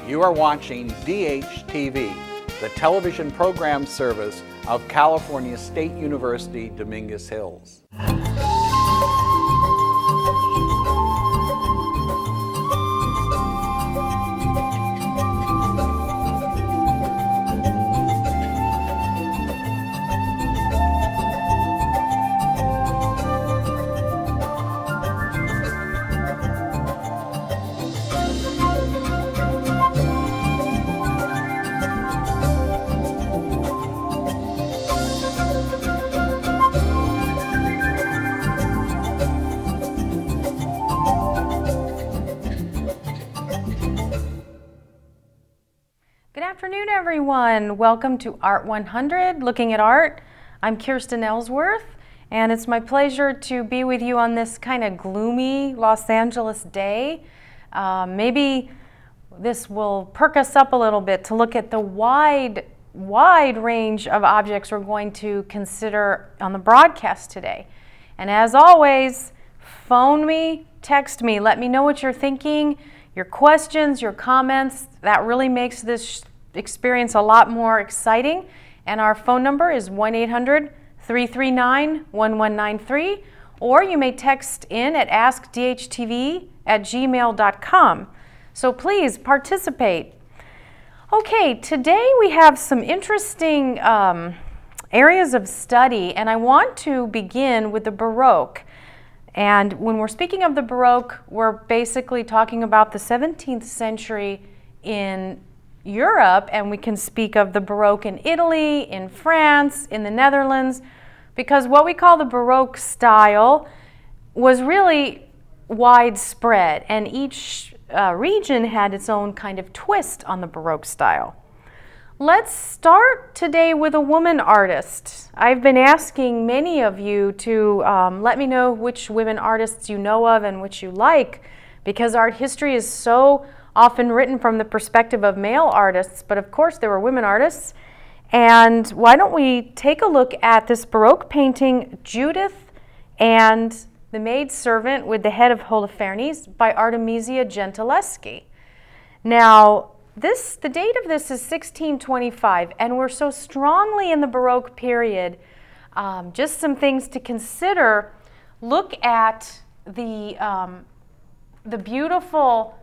You are watching DHTV, the television program service of California State University, Dominguez Hills. Good afternoon, everyone. Welcome to Art 100, Looking at Art. I'm Kirsten Ellsworth, and it's my pleasure to be with you on this kind of gloomy Los Angeles day. Maybe this will perk us up a little bit to look at the wide range of objects we're going to consider on the broadcast today. And as always, phone me, text me, let me know what you're thinking. Your questions, your comments, that really makes this experience a lot more exciting. And our phone number is 1-800-339-1193, or you may text in at askdhtv@gmail.com. So please participate. Okay, today we have some interesting areas of study, and I want to begin with the Baroque. And when we're speaking of the Baroque, we're basically talking about the 17th century in Europe, and we can speak of the Baroque in Italy, in France, in the Netherlands, because what we call the Baroque style was really widespread, and each region had its own kind of twist on the Baroque style. Let's start today with a woman artist. I've been asking many of you to let me know which women artists you know of and which you like, because art history is so often written from the perspective of male artists, but of course there were women artists. And why don't we take a look at this Baroque painting, Judith and the Maid Servant with the Head of Holofernes by Artemisia Gentileschi. Now, the date of this is 1625, and we're so strongly in the Baroque period. Just some things to consider. Look at the beautiful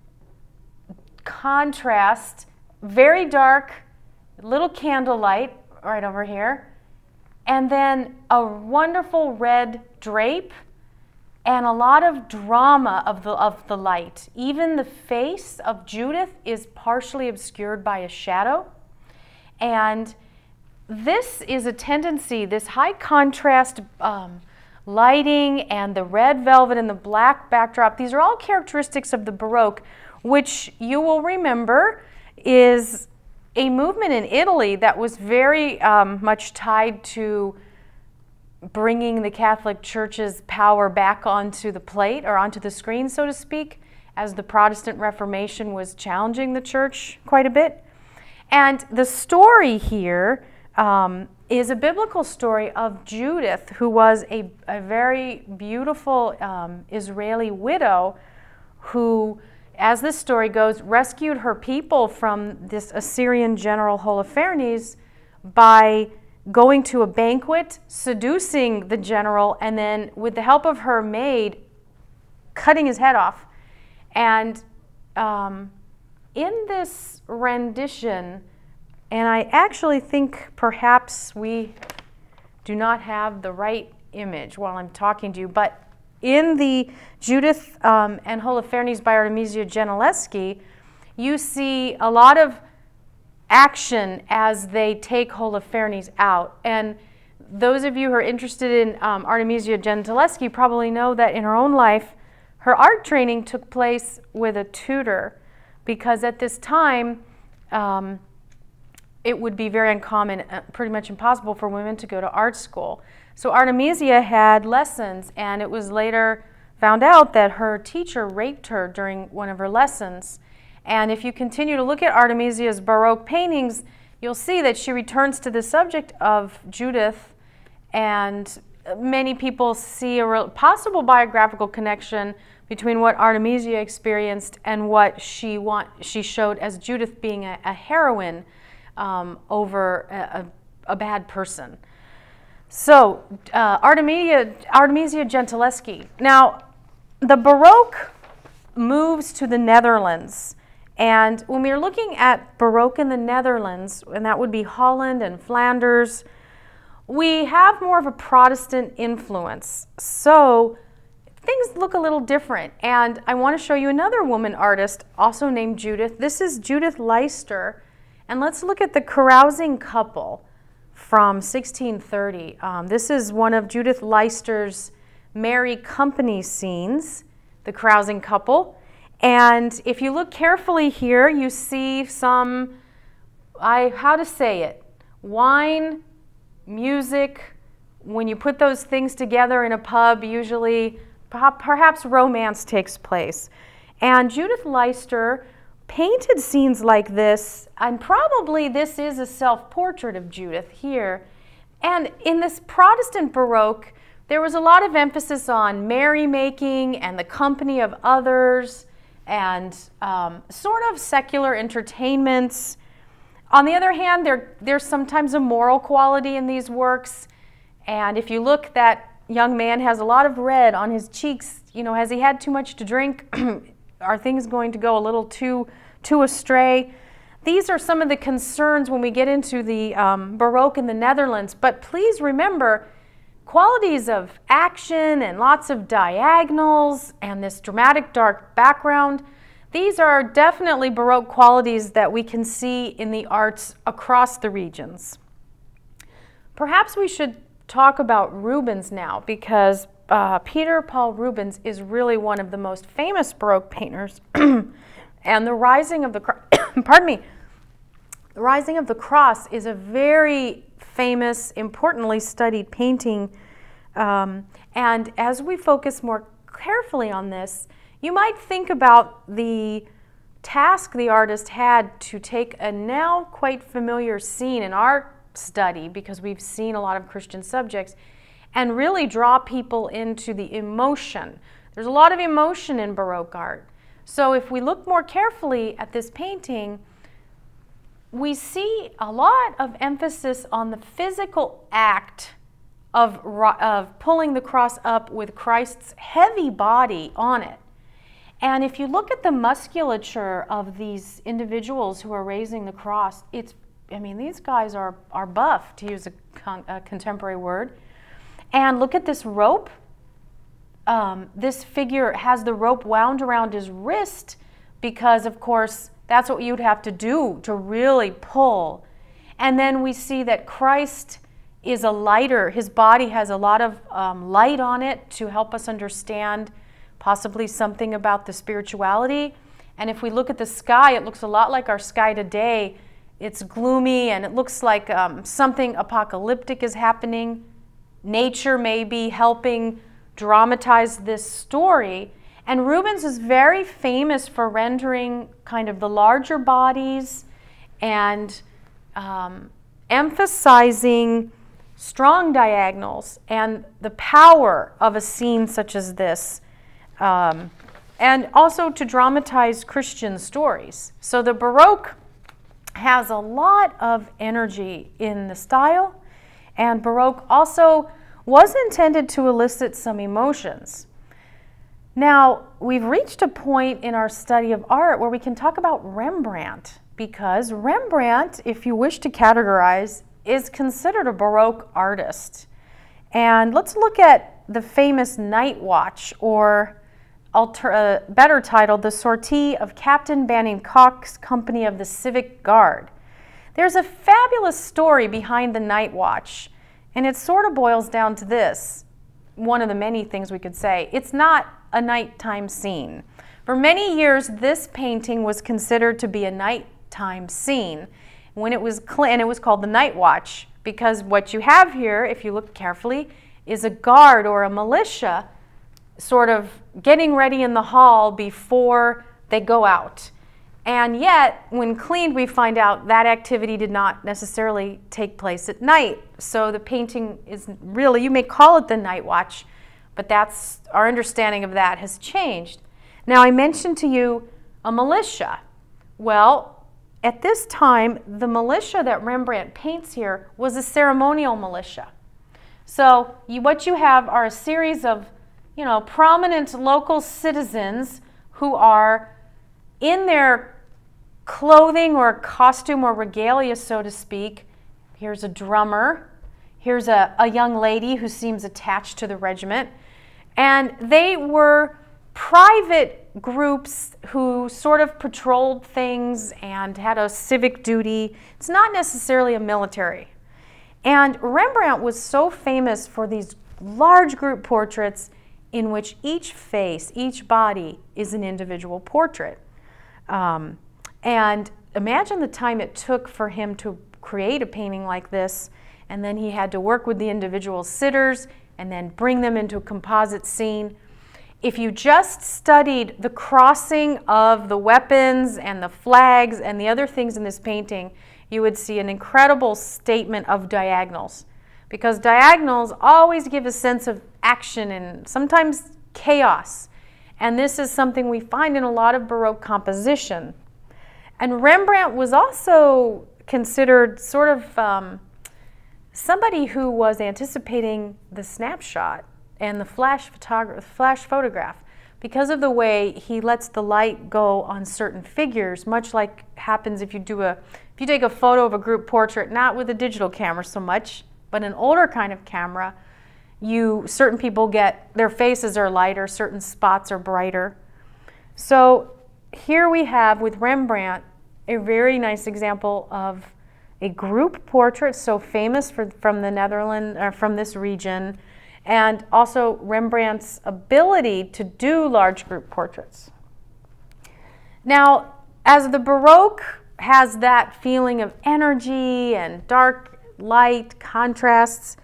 contrast, very dark, little candlelight right over here, and then a wonderful red drape, and a lot of drama of the light. Even the face of Judith is partially obscured by a shadow. And this is a tendency, this high contrast lighting and the red velvet and the black backdrop, these are all characteristics of the Baroque, which you will remember is a movement in Italy that was very much tied to bringing the Catholic Church's power back onto the plate, or onto the screen, so to speak, as the Protestant Reformation was challenging the Church quite a bit. And the story here is a biblical story of Judith, who was a very beautiful Israeli widow who, as this story goes, rescued her people from this Assyrian general Holofernes by going to a banquet, seducing the general, and then with the help of her maid, cutting his head off. And in this rendition, and I actually think perhaps we do not have the right image while I'm talking to you, but in the Judith and Holofernes by Artemisia Gentileschi, you see a lot of action as they take Holofernes out. And those of you who are interested in Artemisia Gentileschi probably know that in her own life, her art training took place with a tutor, because at this time, it would be very uncommon, pretty much impossible for women to go to art school. So Artemisia had lessons, and it was later found out that her teacher raped her during one of her lessons. And if you continue to look at Artemisia's Baroque paintings, you'll see that she returns to the subject of Judith, and many people see a possible biographical connection, between what Artemisia experienced and what she showed as Judith being a heroine over a bad person. So Artemisia Gentileschi. Now, the Baroque moves to the Netherlands. And when we're looking at Baroque in the Netherlands, and that would be Holland and Flanders, we have more of a Protestant influence. So things look a little different. And I want to show you another woman artist, also named Judith. This is Judith Leyster. And let's look at the Carousing Couple from 1630. This is one of Judith Leyster's Merry Company scenes, the Carousing Couple. And if you look carefully here, you see some, how to say it, wine, music. When you put those things together in a pub, usually perhaps romance takes place. And Judith Leyster painted scenes like this, and probably this is a self-portrait of Judith here. And in this Protestant Baroque, there was a lot of emphasis on merrymaking and the company of others, and sort of secular entertainments. On the other hand, there's sometimes a moral quality in these works. And if you look, that young man has a lot of red on his cheeks. You know, has he had too much to drink? Are things going to go a little too astray? These are some of the concerns when we get into the Baroque in the Netherlands. But please remember, qualities of action and lots of diagonals and this dramatic dark background, these are definitely Baroque qualities that we can see in the arts across the regions. Perhaps we should talk about Rubens now, because Peter Paul Rubens is really one of the most famous Baroque painters. And the Rising of the pardon me, the Rising of the Cross is a very famous, importantly studied painting. And as we focus more carefully on this, you might think about the task the artist had to take a now quite familiar scene in our study, because we've seen a lot of Christian subjects, and really draw people into the emotion. There's a lot of emotion in Baroque art. So if we look more carefully at this painting, we see a lot of emphasis on the physical act of pulling the cross up with Christ's heavy body on it. And if you look at the musculature of these individuals who are raising the cross, I mean, these guys are buff, to use a contemporary word. And look at this rope. This figure has the rope wound around his wrist because, of course, that's what you'd have to do to really pull. And then we see that Christ is a lighter. His body has a lot of light on it to help us understand possibly something about the spirituality. And if we look at the sky, it looks a lot like our sky today. It's gloomy, and it looks like something apocalyptic is happening. Nature may be helping dramatize this story. And Rubens is very famous for rendering kind of the larger bodies and emphasizing strong diagonals and the power of a scene such as this, and also to dramatize Christian stories. So the Baroque has a lot of energy in the style, and Baroque also was intended to elicit some emotions. Now, we've reached a point in our study of art where we can talk about Rembrandt, because Rembrandt, if you wish to categorize, is considered a Baroque artist. And let's look at the famous Night Watch, or better titled, The Sortie of Captain Banning Cock's Company of the Civic Guard. There's a fabulous story behind the Night Watch, and it sort of boils down to this. One of the many things we could say. It's not a nighttime scene. For many years, this painting was considered to be a nighttime scene, and it was called the Night Watch, because what you have here, if you look carefully, is a guard or a militia sort of getting ready in the hall before they go out. And yet, when cleaned, we find out that activity did not necessarily take place at night. So the painting is really, you may call it the Night Watch, but that's our understanding of that has changed. Now, I mentioned to you a militia. Well, at this time, the militia that Rembrandt paints here was a ceremonial militia. So what you have are a series of, prominent local citizens who are in their clothing or costume or regalia, so to speak. Here's a drummer. Here's a young lady who seems attached to the regiment. And they were private groups who sort of patrolled things and had a civic duty. It's not necessarily a military. And Rembrandt was so famous for these large group portraits in which each face, each body is an individual portrait. And imagine the time it took for him to create a painting like this, and then he had to work with the individual sitters and then bring them into a composite scene. If you just studied the crossing of the weapons and the flags and the other things in this painting, you would see an incredible statement of diagonals, because diagonals always give a sense of action and sometimes chaos. And this is something we find in a lot of Baroque composition. And Rembrandt was also considered sort of somebody who was anticipating the snapshot and the flash photograph, because of the way he lets the light go on certain figures, much like happens if you take a photo of a group portrait, not with a digital camera so much, but an older kind of camera. Certain people their faces are lighter, certain spots are brighter. So here we have with Rembrandt a very nice example of a group portrait, so famous from the Netherlands, or from this region, and also Rembrandt's ability to do large group portraits. Now, as the Baroque has that feeling of energy and dark, light, contrasts,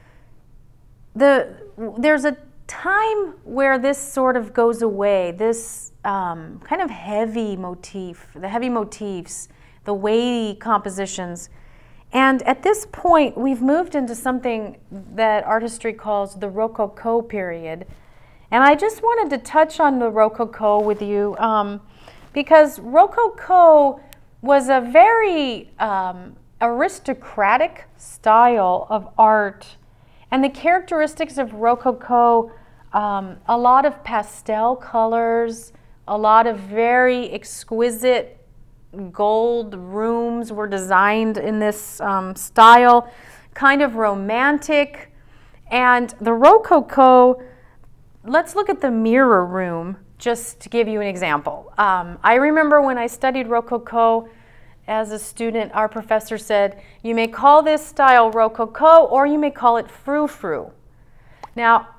there's a time where this sort of goes away, this kind of heavy motif, the heavy motifs, the weighty compositions. And at this point, we've moved into something that art history calls the Rococo period. And I just wanted to touch on the Rococo with you because Rococo was a very aristocratic style of art. And the characteristics of Rococo, a lot of pastel colors, a lot of very exquisite gold rooms were designed in this style, kind of romantic. And the Rococo, let's look at the mirror room just to give you an example. I remember when I studied Rococo as a student, our professor said, you may call this style Rococo or you may call it frou-frou. Now,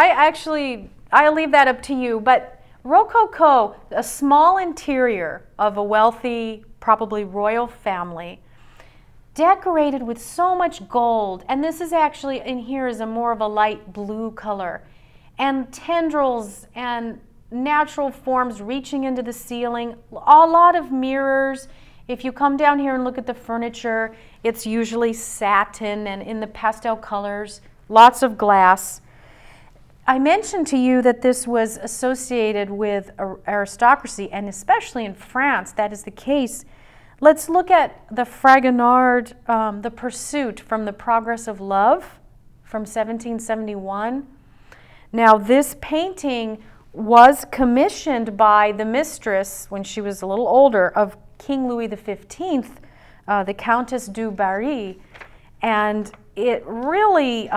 I leave that up to you, but Rococo, a small interior of a wealthy, probably royal family, decorated with so much gold, and this is actually in here is more of a light blue color, and tendrils and natural forms reaching into the ceiling, a lot of mirrors. If you come down here and look at the furniture, it's usually satin and in the pastel colors, lots of glass. I mentioned to you that this was associated with aristocracy, and especially in France, that is the case. Let's look at the Fragonard, The Pursuit from the Progress of Love from 1771. Now, this painting was commissioned by the mistress, when she was a little older, of King Louis XV, the Countess du Barry, and it really,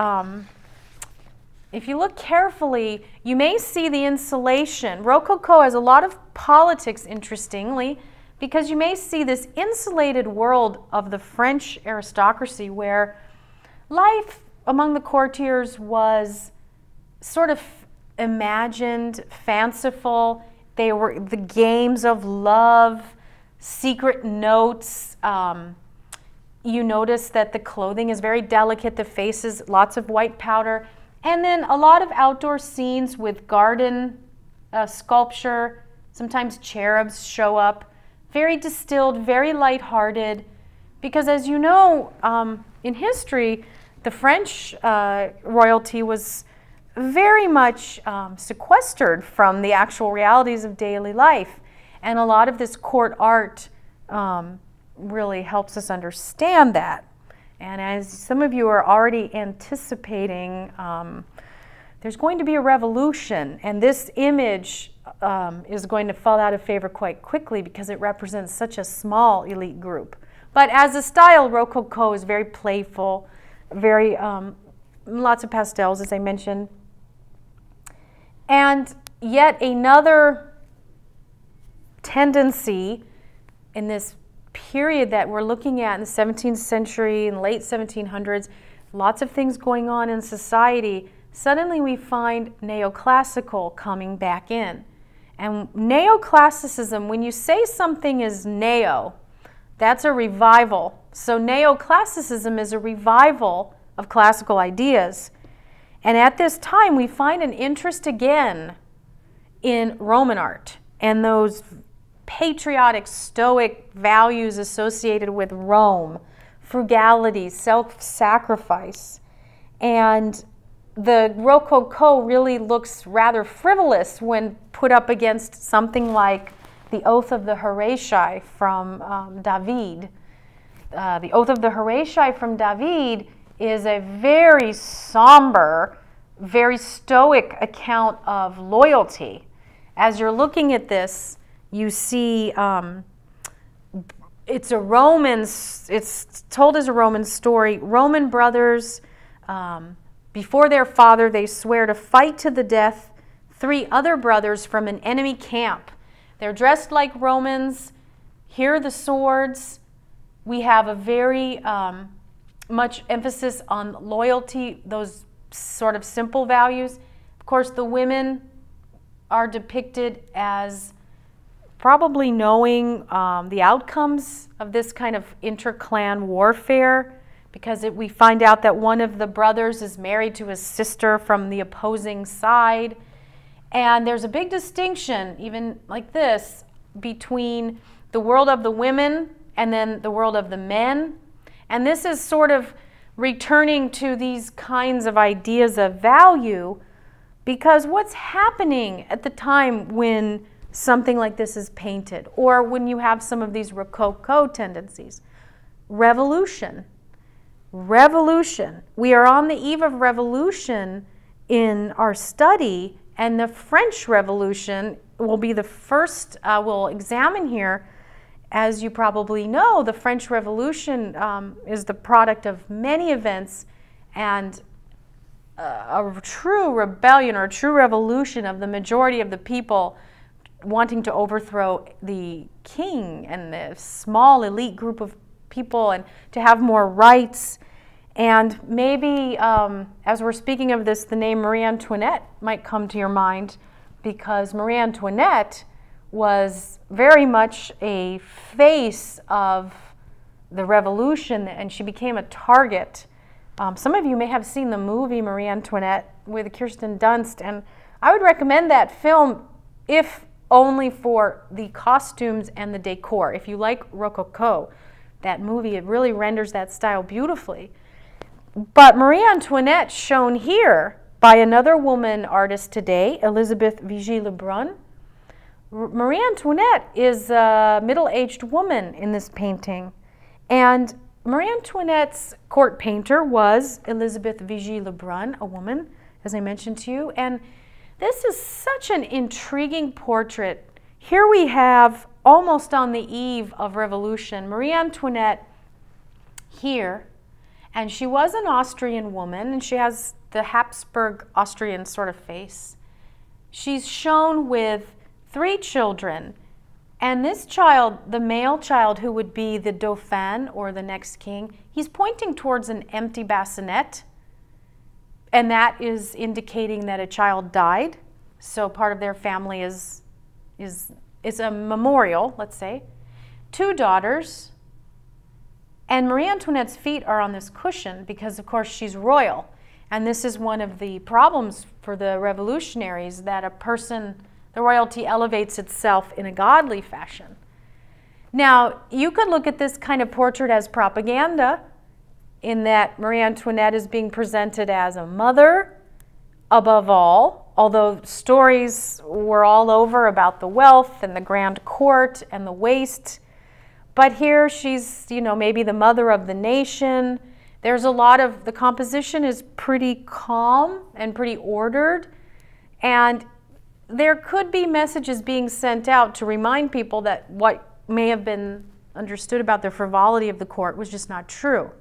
if you look carefully, you may see the insulation. Rococo has a lot of politics, interestingly, because you may see this insulated world of the French aristocracy where life among the courtiers was sort of imagined, fanciful. They were the games of love, secret notes. You notice that the clothing is very delicate, the faces, lots of white powder. And then a lot of outdoor scenes with garden sculpture. Sometimes cherubs show up. Very distilled, very lighthearted. Because as you know, in history, the French royalty was very much sequestered from the actual realities of daily life. And a lot of this court art really helps us understand that. And as some of you are already anticipating, there's going to be a revolution, and this image is going to fall out of favor quite quickly because it represents such a small elite group. But as a style, Rococo is very playful, very lots of pastels, as I mentioned. And yet another tendency in this period that we're looking at in the 17th century and late 1700s, lots of things going on in society, suddenly we find neoclassical coming back in. And neoclassicism, when you say something is neo, that's a revival. So neoclassicism is a revival of classical ideas. And at this time, we find an interest again in Roman art and those patriotic, stoic values associated with Rome, frugality, self-sacrifice. And the Rococo really looks rather frivolous when put up against something like the Oath of the Horatii from David. The Oath of the Horatii from David is a very somber, very stoic account of loyalty. As you're looking at this, you see it's told as a Roman story. Roman brothers, before their father, they swear to fight to the death 3 other brothers from an enemy camp. They're dressed like Romans. Here are the swords. We have a very much emphasis on loyalty, those sort of simple values. Of course, the women are depicted as probably knowing the outcomes of this kind of inter-clan warfare, because we find out that one of the brothers is married to his sister from the opposing side. And there's a big distinction, even like this, between the world of the women and then the world of the men. And this is sort of returning to these kinds of ideas of value, because what's happening at the time when something like this is painted, or when you have some of these Rococo tendencies? Revolution. Revolution. We are on the eve of revolution in our study, and the French Revolution will be the first we'll examine here. As you probably know, the French Revolution is the product of many events and a true rebellion or a true revolution of the majority of the people wanting to overthrow the king and the small elite group of people and to have more rights. And maybe as we're speaking of this, the name Marie Antoinette might come to your mind, because Marie Antoinette was very much a face of the revolution, and she became a target. Some of you may have seen the movie Marie Antoinette with Kirsten Dunst, and I would recommend that film if only for the costumes and the decor. If you like Rococo, that movie, it really renders that style beautifully. But Marie Antoinette, shown here by another woman artist today, Elizabeth Vigée-Lebrun. Marie Antoinette is a middle-aged woman in this painting. And Marie Antoinette's court painter was Elizabeth Vigée-Lebrun, a woman, as I mentioned to you. And this is such an intriguing portrait. Here we have, almost on the eve of revolution, Marie Antoinette here. And she was an Austrian woman, and she has the Habsburg Austrian sort of face. She's shown with 3 children. And this child, the male child who would be the Dauphin or the next king, he's pointing towards an empty bassinet. And that is indicating that a child died. So part of their family is a memorial, let's say. 2 daughters. And Marie Antoinette's feet are on this cushion because, of course, she's royal. And this is one of the problems for the revolutionaries, that a person, the royalty, elevates itself in a godly fashion. Now, you could look at this kind of portrait as propaganda, in that Marie Antoinette is being presented as a mother, above all, although stories were all over about the wealth and the grand court and the waste. But here she's, maybe the mother of the nation. There's a lot of, the composition is pretty calm and pretty ordered. And there could be messages being sent out to remind people that what may have been understood about the frivolity of the court was just not true.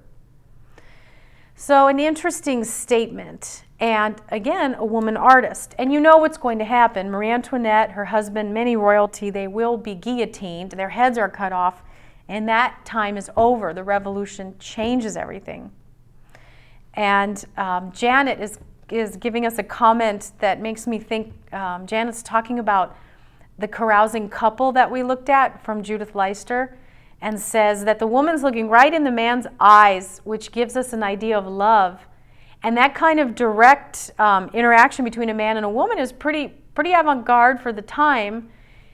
So an interesting statement. And again, a woman artist. And you know what's going to happen. Marie Antoinette, her husband, many royalty, they will be guillotined. Their heads are cut off. And that time is over. The revolution changes everything. And Janet is giving us a comment that makes me think, Janet's talking about the carousing couple that we looked at from Judith Leister, and says that the woman's looking right in the man's eyes, which gives us an idea of love. And that kind of direct interaction between a man and a woman is pretty avant-garde for the time.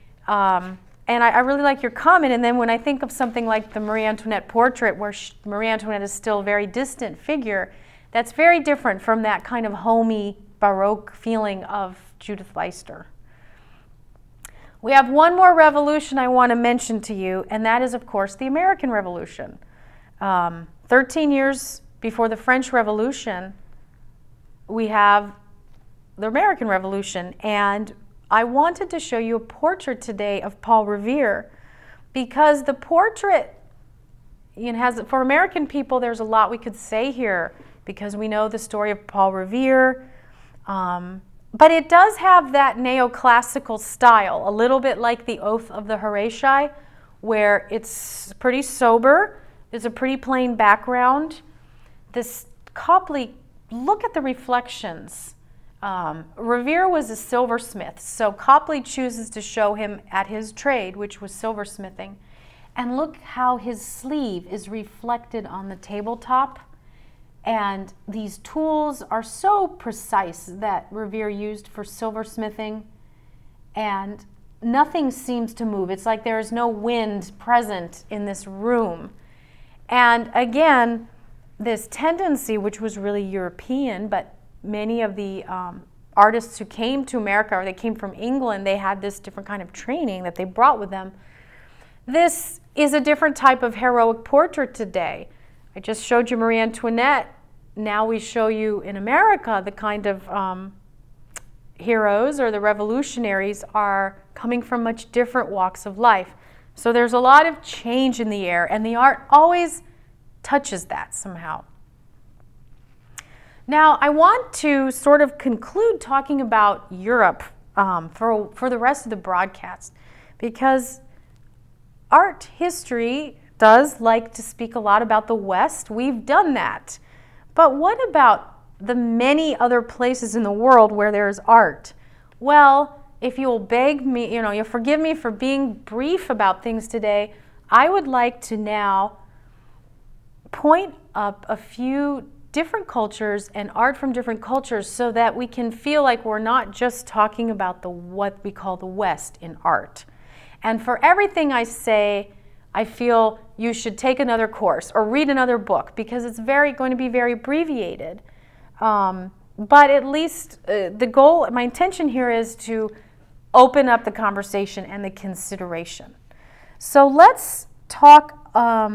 And I really like your comment. And then when I think of something like the Marie Antoinette portrait, where Marie Antoinette is still a very distant figure, that's very different from that kind of homey Baroque feeling of Judith Leister. We have one more revolution I want to mention to you, and that is, of course, the American Revolution. 13 years before the French Revolution, we have the American Revolution. And I wanted to show you a portrait today of Paul Revere, because the portrait, for American people, there's a lot we could say here, because we know the story of Paul Revere. But it does have that neoclassical style, a little bit like the Oath of the Horatii, where it's pretty sober. There's a pretty plain background. This Copley, look at the reflections. Revere was a silversmith, so Copley chooses to show him at his trade, which was silversmithing. And look how his sleeve is reflected on the tabletop. And these tools are so precise that Revere used for silversmithing, and nothing seems to move. It's like there is no wind present in this room. And again, this tendency, which was really European, but many of the artists who came to America, or they came from England, they had this different kind of training that they brought with them. This is a different type of heroic portrait today. I just showed you Marie Antoinette. Now we show you in America the kind of heroes, or the revolutionaries, are coming from much different walks of life. So there's a lot of change in the air, and the art always touches that somehow. Now I want to sort of conclude talking about Europe for the rest of the broadcast, because art history does like to speak a lot about the West. We've done that. But what about the many other places in the world where there's art? Well, if you'll beg me, you'll forgive me for being brief about things today, I would like to now point up a few different cultures and art from different cultures, so that we can feel like we're not just talking about what we call the West in art. And for everything I say, I feel you should take another course or read another book, because it's going to be very abbreviated. But at least the goal, my intention here is to open up the conversation and the consideration. So let's talk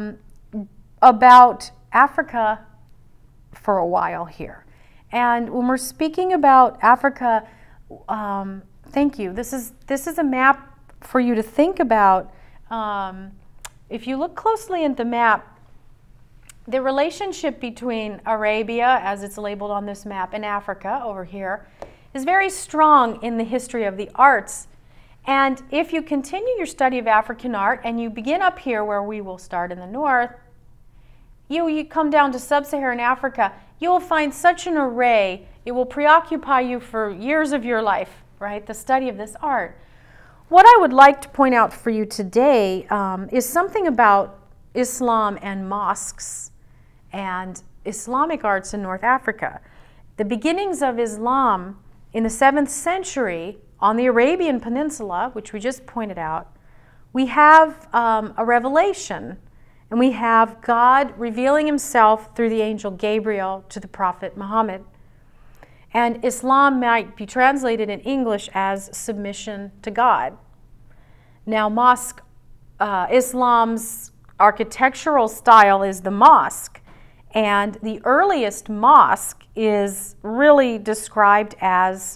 about Africa for a while here. And when we're speaking about Africa, thank you. This is a map for you to think about. If you look closely at the map, the relationship between Arabia, as it's labeled on this map, and Africa over here, is very strong in the history of the arts. And if you continue your study of African art, and you begin up here where we will start in the north, you come down to sub-Saharan Africa, you will find such an array. It will preoccupy you for years of your life, right? The study of this art. What I would like to point out for you today is something about Islam and mosques and Islamic arts in North Africa. The beginnings of Islam in the 7th century on the Arabian Peninsula, which we just pointed out, we have a revelation, and we have God revealing himself through the angel Gabriel to the prophet Muhammad. And Islam might be translated in English as submission to God. Now, Islam's architectural style is the mosque, and the earliest mosque is really described as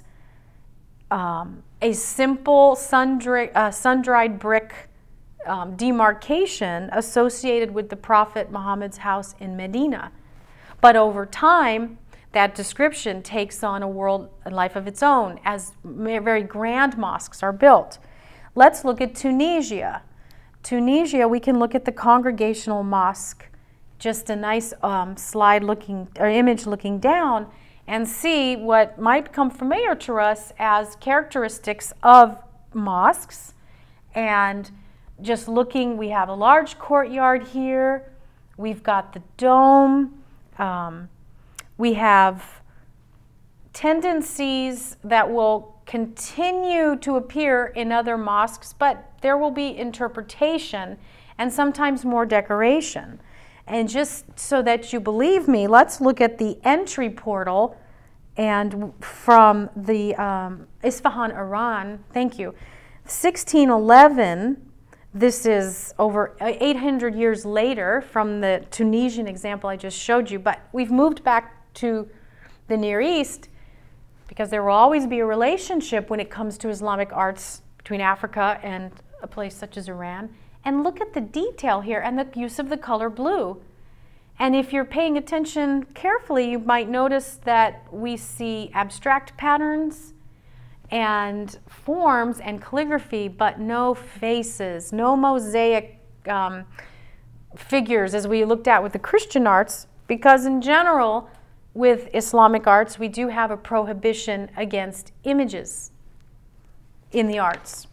a simple sun-dried brick demarcation associated with the Prophet Muhammad's house in Medina. But over time, that description takes on a world and life of its own as very grand mosques are built. Let's look at Tunisia. Tunisia, we can look at the Congregational Mosque, just a nice image looking down, and see what might come familiar to us as characteristics of mosques. And just looking, we have a large courtyard here. We've got the dome. We have tendencies that will continue to appear in other mosques, but there will be interpretation and sometimes more decoration. And just so that you believe me, let's look at the entry portal and from the Isfahan, Iran, thank you, 1611. This is over 800 years later from the Tunisian example I just showed you, but we've moved back to the Near East because there will always be a relationship when it comes to Islamic arts between Africa and a place such as Iran. And look at the detail here and the use of the color blue. And if you're paying attention carefully, you might notice that we see abstract patterns and forms and calligraphy, but no faces, no mosaic figures as we looked at with the Christian arts, because in general, with Islamic arts, we do have a prohibition against images in the arts.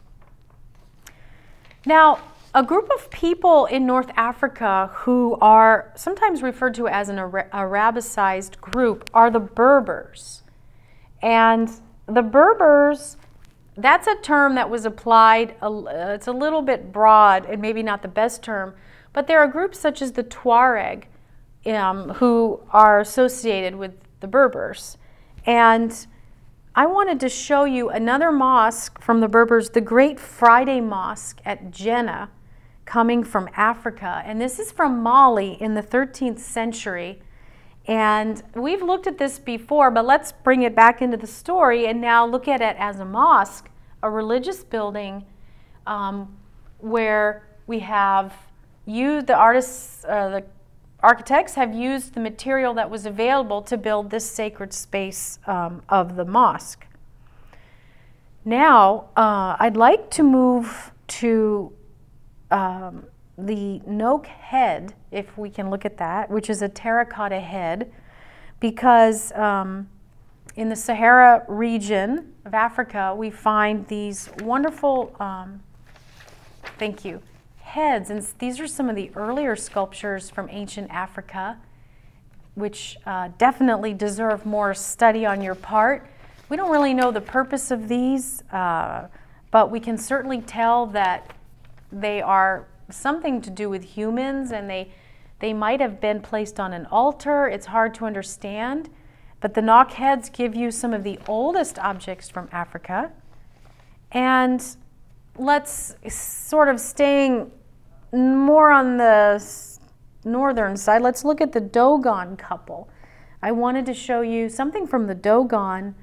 Now, a group of people in North Africa who are sometimes referred to as an Arabicized group are the Berbers. And the Berbers, that's a term that was applied, it's a little bit broad and maybe not the best term, but there are groups such as the Tuareg who are associated with the Berbers. And I wanted to show you another mosque from the Berbers, the Great Friday Mosque at Jenne, coming from Africa. And this is from Mali in the 13th century. And we've looked at this before, but let's bring it back into the story and now look at it as a mosque, a religious building where we have the architects have used the material that was available to build this sacred space of the mosque. Now, I'd like to move to the Nokh head, if we can look at that, which is a terracotta head, because in the Sahara region of Africa, we find these wonderful, thank you, heads. And these are some of the earlier sculptures from ancient Africa, which definitely deserve more study on your part. We don't really know the purpose of these, but we can certainly tell that they are something to do with humans, and they might have been placed on an altar. It's hard to understand, but the Nokh heads give you some of the oldest objects from Africa. And let's sort of staying more on the northern side, let's look at the Dogon couple. I wanted to show you something from the Dogon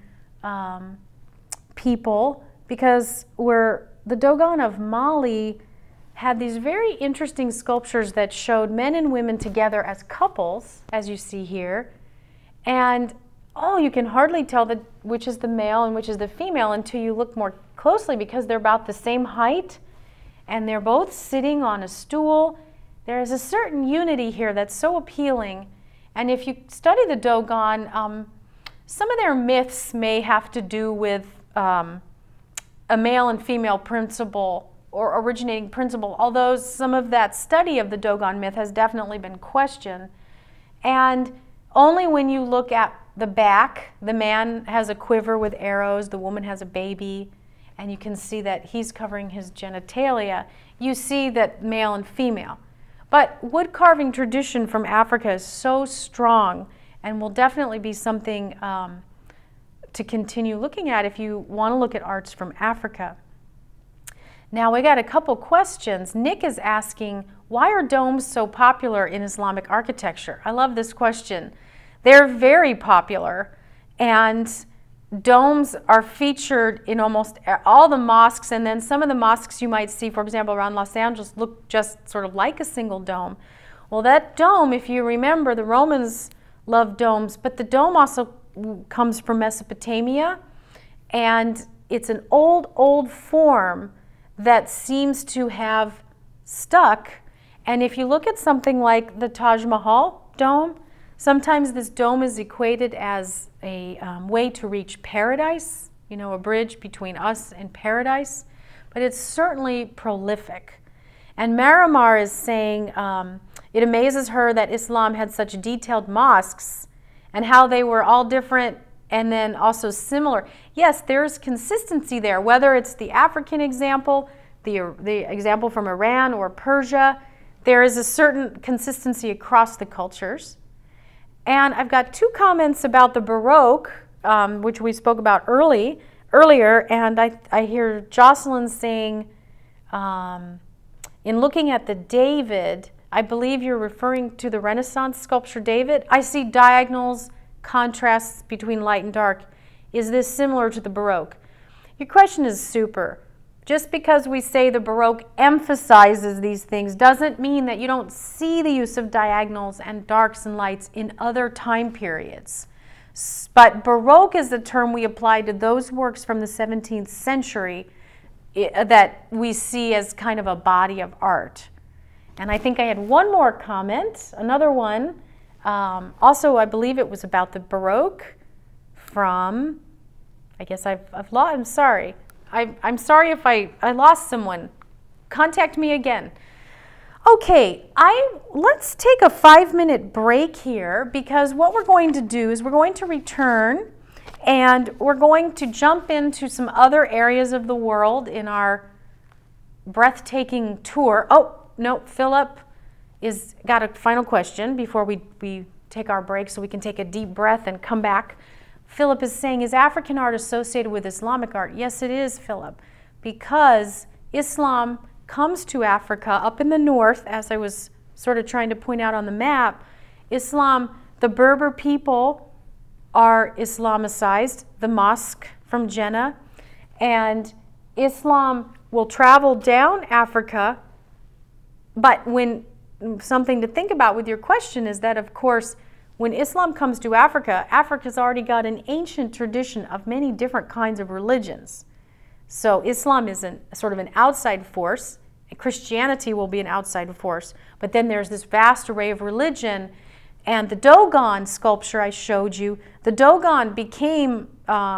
people, because the Dogon of Mali had these very interesting sculptures that showed men and women together as couples, as you see here. And you can hardly tell which is the male and which is the female until you look more closely, because they're about the same height and they're both sitting on a stool. There is a certain unity here that's so appealing. And if you study the Dogon, some of their myths may have to do with a male and female principle or originating principle, although some of that study of the Dogon myth has definitely been questioned. And only when you look at the back, the man has a quiver with arrows, the woman has a baby, and you can see that he's covering his genitalia. You see that male and female. But wood carving tradition from Africa is so strong and will definitely be something to continue looking at if you want to look at arts from Africa. Now we got a couple questions. Nick is asking, why are domes so popular in Islamic architecture? I love this question. They're very popular, and domes are featured in almost all the mosques, and then some of the mosques you might see, for example, around Los Angeles, look just sort of like a single dome. Well, that dome, if you remember, the Romans loved domes, but the dome also comes from Mesopotamia, and it's an old form that seems to have stuck. And if you look at something like the Taj Mahal dome, sometimes this dome is equated as a way to reach paradise, you know, a bridge between us and paradise, but it's certainly prolific. And Marimar is saying it amazes her that Islam had such detailed mosques and how they were all different and then also similar. Yes, there's consistency there, whether it's the African example, the example from Iran or Persia, there is a certain consistency across the cultures. And I've got two comments about the Baroque, which we spoke about earlier, and I hear Jocelyn saying, in looking at the David, I believe you're referring to the Renaissance sculpture David. I see diagonals, contrasts between light and dark. Is this similar to the Baroque? Your question is super. Just because we say the Baroque emphasizes these things doesn't mean that you don't see the use of diagonals and darks and lights in other time periods. But Baroque is the term we apply to those works from the 17th century that we see as kind of a body of art. And I think I had one more comment, another one. Also, I believe it was about the Baroque from, I guess I've lost, I'm sorry. I'm sorry if I lost someone. Contact me again. Okay, let's take a 5-minute break here, because what we're going to do is we're going to return and we're going to jump into some other areas of the world in our breathtaking tour. Oh, no, Philip is got a final question before we take our break so we can take a deep breath and come back. Philip is saying, is African art associated with Islamic art? Yes, it is, Philip, because Islam comes to Africa up in the north, as I was sort of trying to point out on the map. Islam, the Berber people are Islamicized, the mosque from Jannah, and Islam will travel down Africa. But something to think about with your question is that, of course, when Islam comes to Africa, Africa's already got an ancient tradition of many different kinds of religions. So Islam is sort of an outside force. Christianity will be an outside force. But then there's this vast array of religion. And the Dogon sculpture I showed you, the Dogon became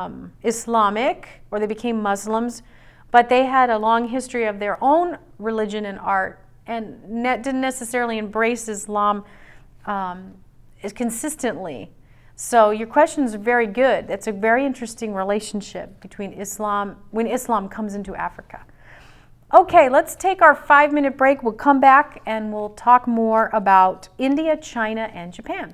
Islamic, or they became Muslims, but they had a long history of their own religion and art, and didn't necessarily embrace Islam consistently. So your question is very good. It's a very interesting relationship between Islam, when Islam comes into Africa. Okay, let's take our 5-minute break. We'll come back and we'll talk more about India, China, and Japan.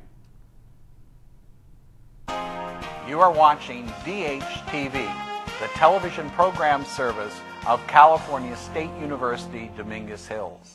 You are watching DHTV, the television program service of California State University, Dominguez Hills.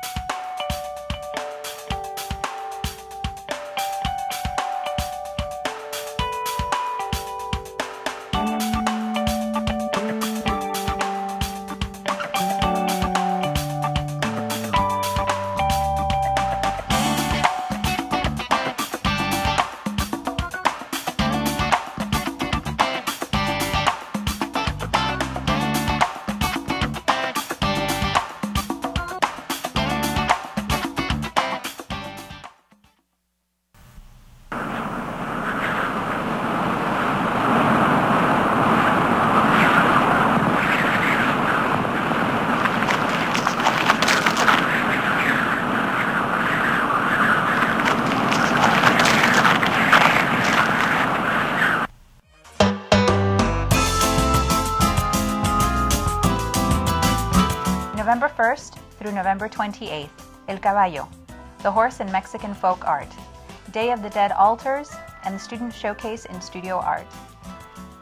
November 1st through November 28th, El Caballo, the horse in Mexican folk art, Day of the Dead altars, and the student showcase in studio art.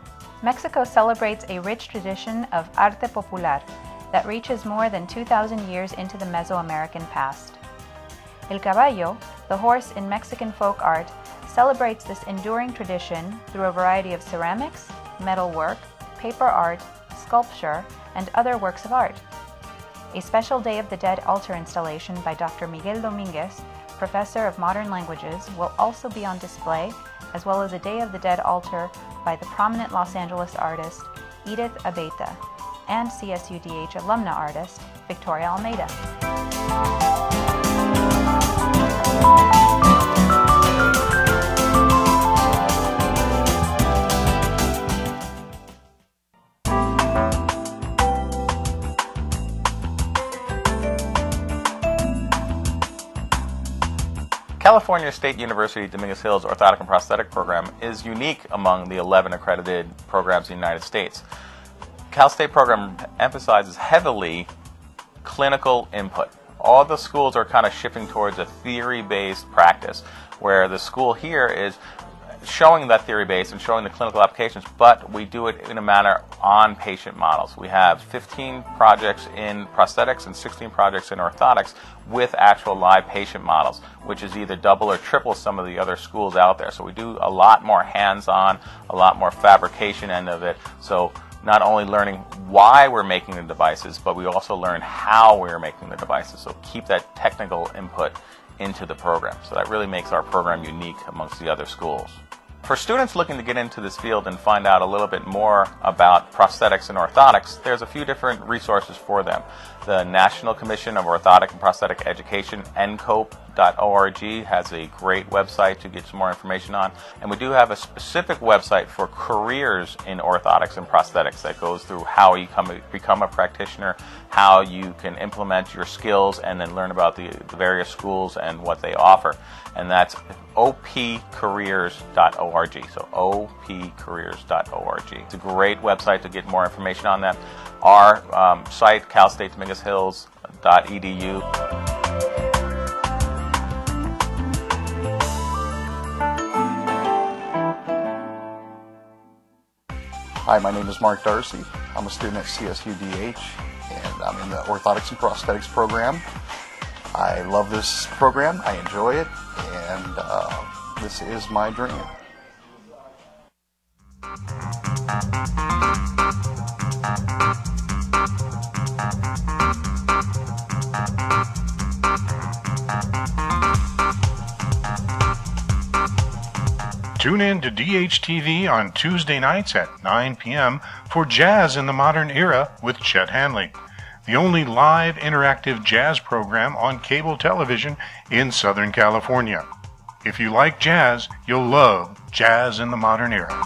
Mexico celebrates a rich tradition of arte popular that reaches more than 2,000 years into the Mesoamerican past. El caballo, the horse in Mexican folk art, celebrates this enduring tradition through a variety of ceramics, metalwork, paper art, sculpture, and other works of art. A special Day of the Dead altar installation by Dr. Miguel Dominguez, Professor of Modern Languages, will also be on display, as well as a Day of the Dead altar by the prominent Los Angeles artist Edith Abeyta and CSUDH alumna artist Victoria Almeida. California State University Dominguez Hills Orthotic and Prosthetic Program is unique among the 11 accredited programs in the United States. Cal State program emphasizes heavily clinical input. All the schools are kind of shifting towards a theory-based practice, where the school here is showing that theory base and showing the clinical applications, but we do it in a manner on patient models. We have 15 projects in prosthetics and 16 projects in orthotics with actual live patient models, which is either double or triple some of the other schools out there. So we do a lot more hands-on, a lot more fabrication end of it. So not only learning why we're making the devices, but we also learn how we're making the devices. So keep that technical input into the program. So that really makes our program unique amongst the other schools. For students looking to get into this field and find out a little bit more about prosthetics and orthotics, there's a few different resources for them. The National Commission of Orthotic and Prosthetic Education, ncope.org, has a great website to get some more information on. And we do have a specific website for careers in orthotics and prosthetics that goes through how you become a practitioner, how you can implement your skills, and then learn about the various schools and what they offer. And that's opcareers.org, so opcareers.org. It's a great website to get more information on that. Our site, calstatedominguezhills.edu. Hi, my name is Mark Darcy. I'm a student at CSUDH, and I'm in the Orthotics and Prosthetics program. I love this program, I enjoy it, and this is my dream. Tune in to DHTV on Tuesday nights at 9 p.m. for Jazz in the Modern Era with Chet Hanley, the only live interactive jazz program on cable television in Southern California. If you like jazz, you'll love Jazz in the Modern Era.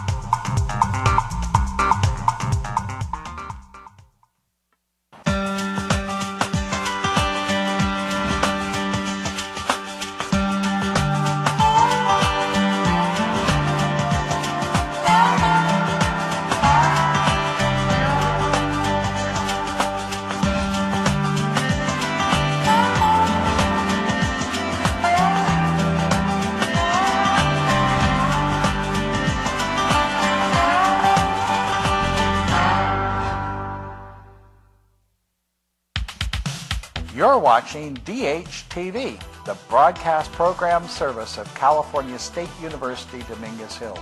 You're watching DHTV, the broadcast program service of California State University Dominguez Hills.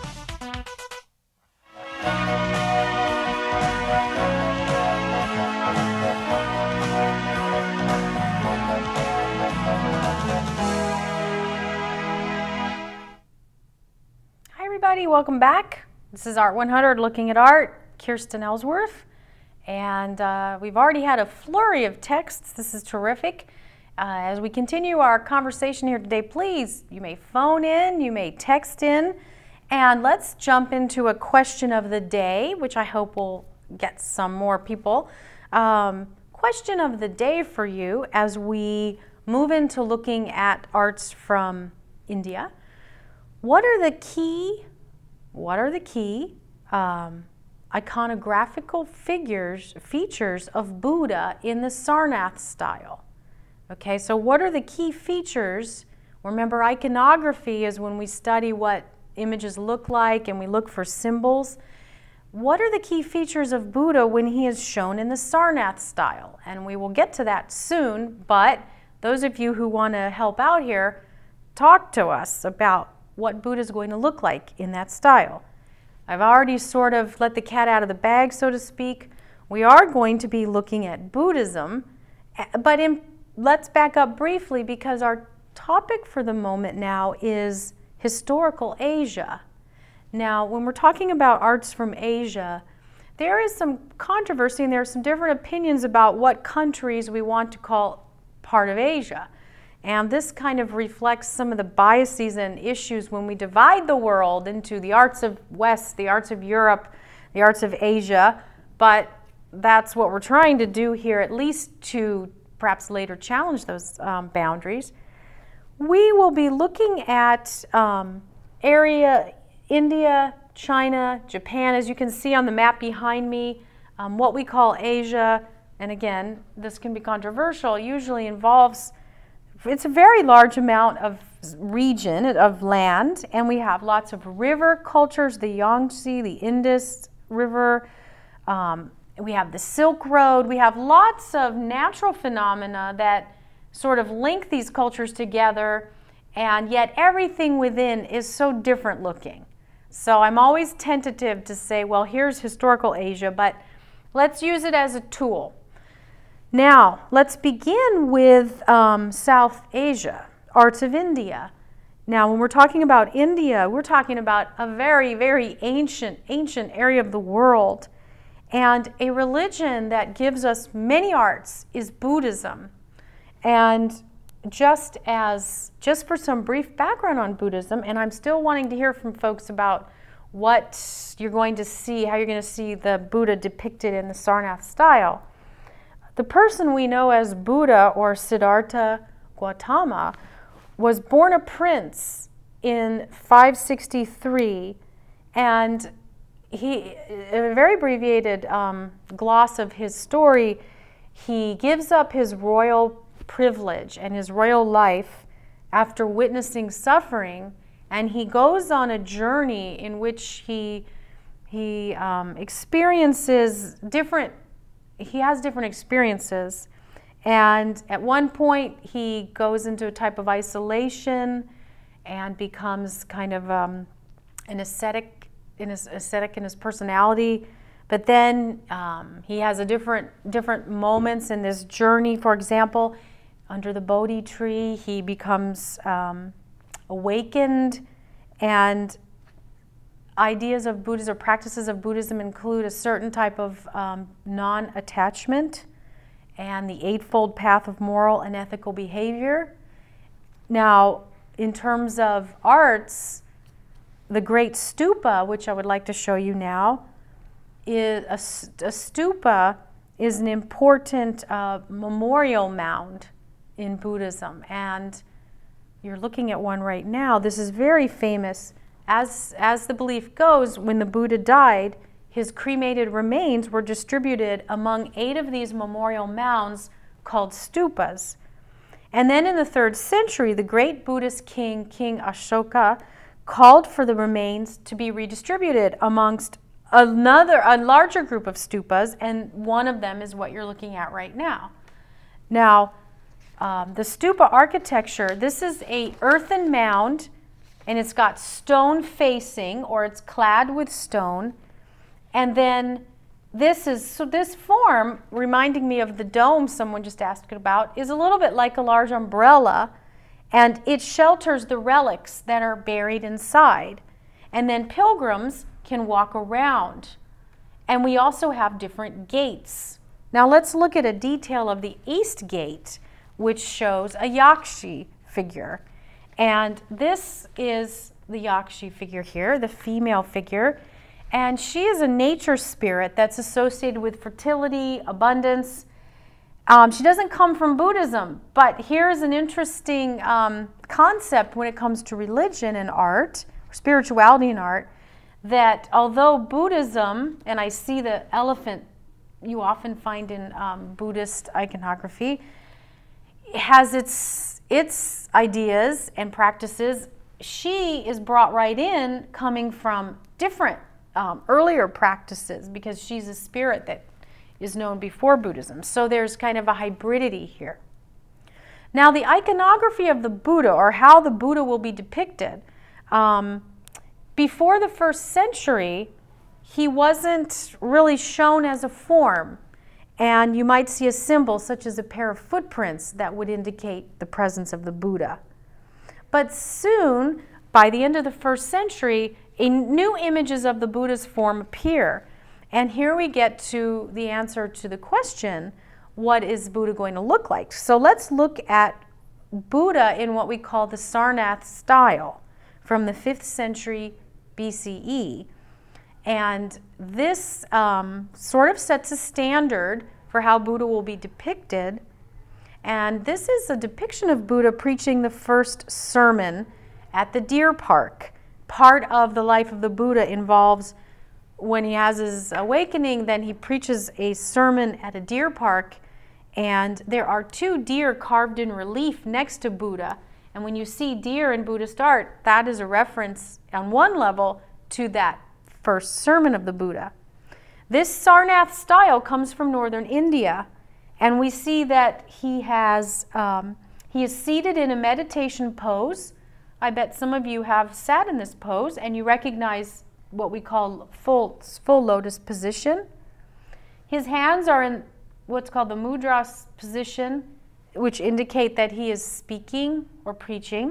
Hi everybody, welcome back. This is Art 100 Looking at Art, Kirsten Ellsworth. And we've already had a flurry of texts. This is terrific. As we continue our conversation here today, please, you may phone in, you may text in, and let's jump into a question of the day, which I hope will get some more people. Question of the day for you as we move into looking at arts from India. What are the key iconographical features of Buddha in the Sarnath style? Okay, so what are the key features? Remember, iconography is when we study what images look like and we look for symbols. what are the key features of Buddha when he is shown in the Sarnath style? And we will get to that soon, but those of you who want to help out here, talk to us about what Buddha is going to look like in that style. I've already sort of let the cat out of the bag, so to speak. We are going to be looking at Buddhism, but let's back up briefly because our topic for the moment now is historical Asia. Now, when we're talking about arts from Asia, there is some controversy and there are some different opinions about what countries we want to call part of Asia. And this kind of reflects some of the biases and issues when we divide the world into the arts of West, the arts of Europe, the arts of Asia. But that's what we're trying to do here, at least to perhaps later challenge those boundaries. We will be looking at area India, China, Japan, as you can see on the map behind me, what we call Asia, and again, this can be controversial, usually involves, it's a very large amount of region, of land, and we have lots of river cultures, the Yangtze, the Indus River, we have the Silk Road, we have lots of natural phenomena that sort of link these cultures together, and yet everything within is so different looking. So I'm always tentative to say, well, here's historical Asia, but let's use it as a tool. Now, let's begin with South Asia, arts of India. Now, when we're talking about India, we're talking about a very, very ancient area of the world. And a religion that gives us many arts is Buddhism. And just for some brief background on Buddhism, and I'm still wanting to hear from folks about what you're going to see, how you're going to see the Buddha depicted in the Sarnath style. The person we know as Buddha, or Siddhartha Gautama, was born a prince in 563, and a very abbreviated gloss of his story, he gives up his royal privilege and his royal life after witnessing suffering, and he goes on a journey in which he experiences different experiences, and at one point he goes into a type of isolation and becomes kind of an ascetic in his personality. But then he has different moments in this journey. For example, under the Bodhi tree, he becomes awakened, and ideas of Buddhism or practices of Buddhism include a certain type of non-attachment and the Eightfold Path of moral and ethical behavior. Now, in terms of arts, the Great Stupa, which I would like to show you now, is a stupa is an important memorial mound in Buddhism, and you're looking at one right now. This is very famous. As the belief goes, when the Buddha died, his cremated remains were distributed among 8 of these memorial mounds called stupas. And then in the 3rd century, the great Buddhist king, King Ashoka, called for the remains to be redistributed amongst a larger group of stupas, and one of them is what you're looking at right now. Now, the stupa architecture, this is a earthen mound, and it's got stone facing, or it's clad with stone. And then this form, reminding me of the dome someone just asked about, is a little bit like a large umbrella, and it shelters the relics that are buried inside. And then pilgrims can walk around. And we also have different gates. Now let's look at a detail of the East Gate, which shows a Yakshi figure. And this is the Yakshi figure here, the female figure. And she is a nature spirit that's associated with fertility, abundance. She doesn't come from Buddhism, but here's an interesting concept when it comes to religion and art, spirituality and art, that although Buddhism, and I see the elephant you often find in Buddhist iconography, has its ideas and practices, she is brought right in coming from different earlier practices because she's a spirit that is known before Buddhism. So there's kind of a hybridity here. Now the iconography of the Buddha, or how the Buddha will be depicted, before the 1st century, he wasn't really shown as a form. And you might see a symbol such as a pair of footprints that would indicate the presence of the Buddha. But soon, by the end of the 1st century, new images of the Buddha's form appear. And here we get to the answer to the question, what is Buddha going to look like? So let's look at Buddha in what we call the Sarnath style from the 5th century BCE. And this sort of sets a standard for how Buddha will be depicted. And this is a depiction of Buddha preaching the first sermon at the deer park. Part of the life of the Buddha involves when he has his awakening, then he preaches a sermon at a deer park, and there are 2 deer carved in relief next to Buddha. And when you see deer in Buddhist art, that is a reference on one level to that first sermon of the Buddha. This Sarnath style comes from northern India, and we see that he is seated in a meditation pose. I bet some of you have sat in this pose and you recognize what we call full lotus position. His hands are in what's called the mudras position, which indicate that he is speaking or preaching.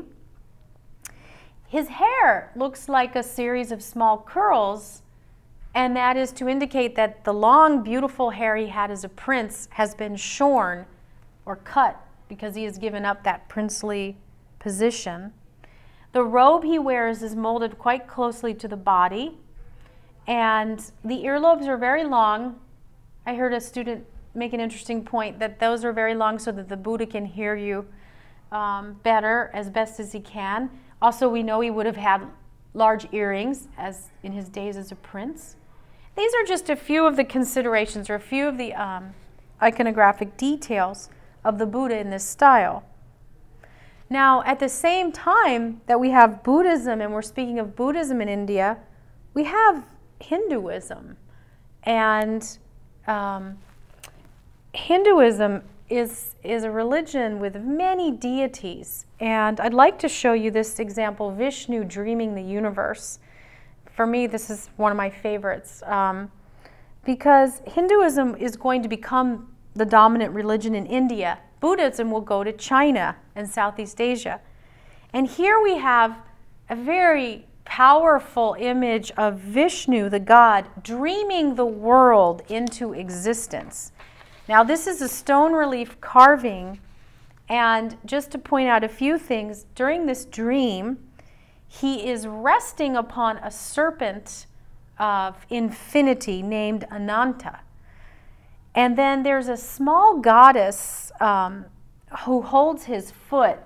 His hair looks like a series of small curls, and that is to indicate that the long, beautiful hair he had as a prince has been shorn or cut because he has given up that princely position. The robe he wears is molded quite closely to the body, and the earlobes are very long. I heard a student make an interesting point that those are very long so that the Buddha can hear you better, as best as he can. Also, we know he would have had large earrings as in his days as a prince. These are just a few of the considerations or a few of the iconographic details of the Buddha in this style. Now, at the same time that we have Buddhism, and we're speaking of Buddhism in India, we have Hinduism. And Hinduism is a religion with many deities. And I'd like to show you this example, Vishnu dreaming the universe. For me, this is one of my favorites because Hinduism is going to become the dominant religion in India. Buddhism will go to China and Southeast Asia. And here we have a very powerful image of Vishnu, the god, dreaming the world into existence. Now, this is a stone relief carving, and just to point out a few things, during this dream, he is resting upon a serpent of infinity named Ananta. And then there's a small goddess who holds his foot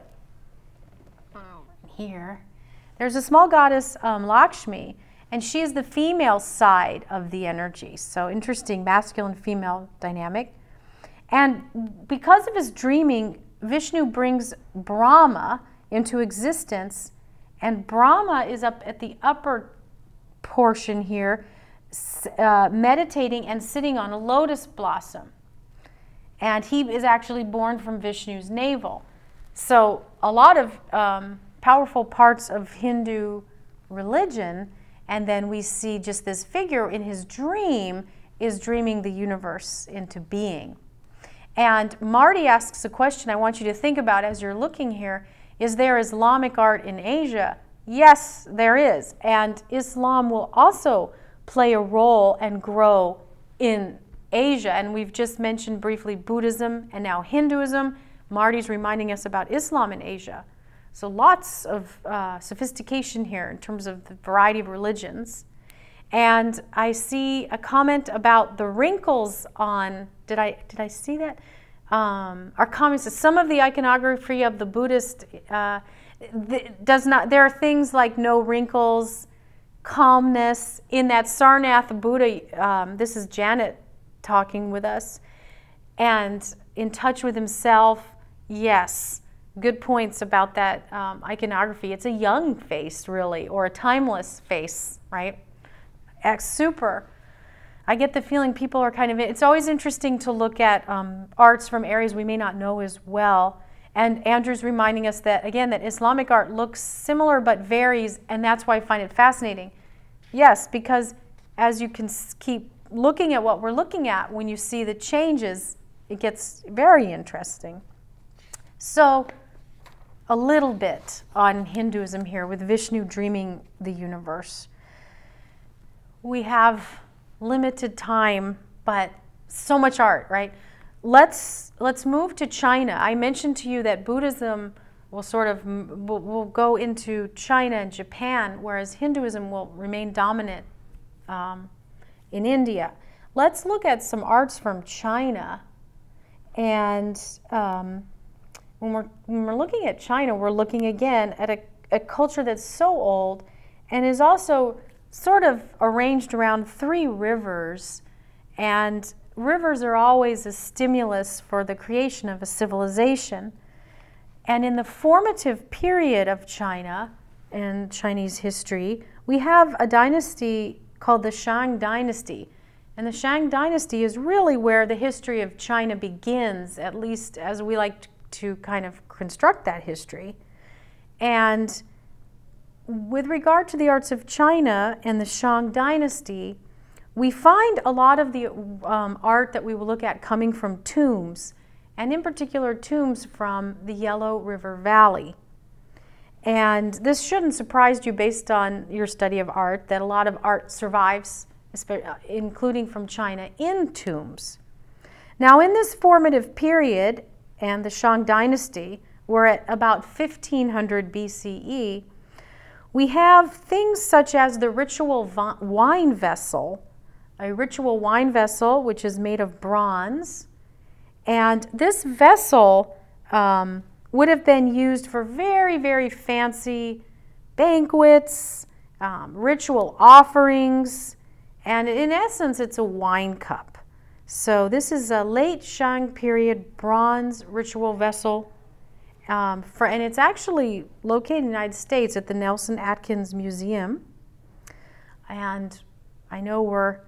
here. There's a small goddess, Lakshmi, and she is the female side of the energy. So interesting masculine-female dynamic. And because of his dreaming, Vishnu brings Brahma into existence, and Brahma is up at the upper portion here, meditating and sitting on a lotus blossom. And he is actually born from Vishnu's navel. So a lot of powerful parts of Hindu religion, and then we see just this figure in his dream is dreaming the universe into being. And Marty asks a question I want you to think about as you're looking here. Is there Islamic art in Asia? Yes, there is. And Islam will also play a role and grow in Asia. And we've just mentioned briefly Buddhism and now Hinduism. Marty's reminding us about Islam in Asia. So lots of sophistication here in terms of the variety of religions. And I see a comment about the wrinkles on, did I see that? Our comment says some of the iconography of the Buddhist does not, there are things like no wrinkles, calmness. In that Sarnath Buddha, this is Janet talking with us, and in touch with himself, yes, good points about that iconography. It's a young face, really, or a timeless face, right? Super. I get the feeling people are kind of, it's always interesting to look at arts from areas we may not know as well. And Andrew's reminding us that, again, that Islamic art looks similar but varies, and that's why I find it fascinating. Yes, because as you can keep looking at what we're looking at, when you see the changes, it gets very interesting. So, a little bit on Hinduism here with Vishnu dreaming the universe. We have limited time, but so much art, right? Let's move to China. I mentioned to you that Buddhism will will go into China and Japan, whereas Hinduism will remain dominant in India. Let's look at some arts from China. And when we're looking at China, we're looking again at a culture that's so old and is also sort of arranged around 3 rivers. And rivers are always a stimulus for the creation of a civilization. And in the formative period of China and Chinese history, we have a dynasty called the Shang Dynasty. And the Shang Dynasty is really where the history of China begins, at least as we like to kind of construct that history. And with regard to the arts of China and the Shang Dynasty, we find a lot of the art that we will look at coming from tombs, and in particular tombs from the Yellow River Valley. And this shouldn't surprise you based on your study of art, that a lot of art survives, including from China, in tombs. Now in this formative period, and the Shang Dynasty, we're at about 1500 BCE, we have things such as the ritual wine vessel, a ritual wine vessel which is made of bronze. And this vessel would have been used for very, very fancy banquets, ritual offerings, and in essence it's a wine cup. So this is a late Shang period bronze ritual vessel, and it's actually located in the United States at the Nelson Atkins Museum. And I know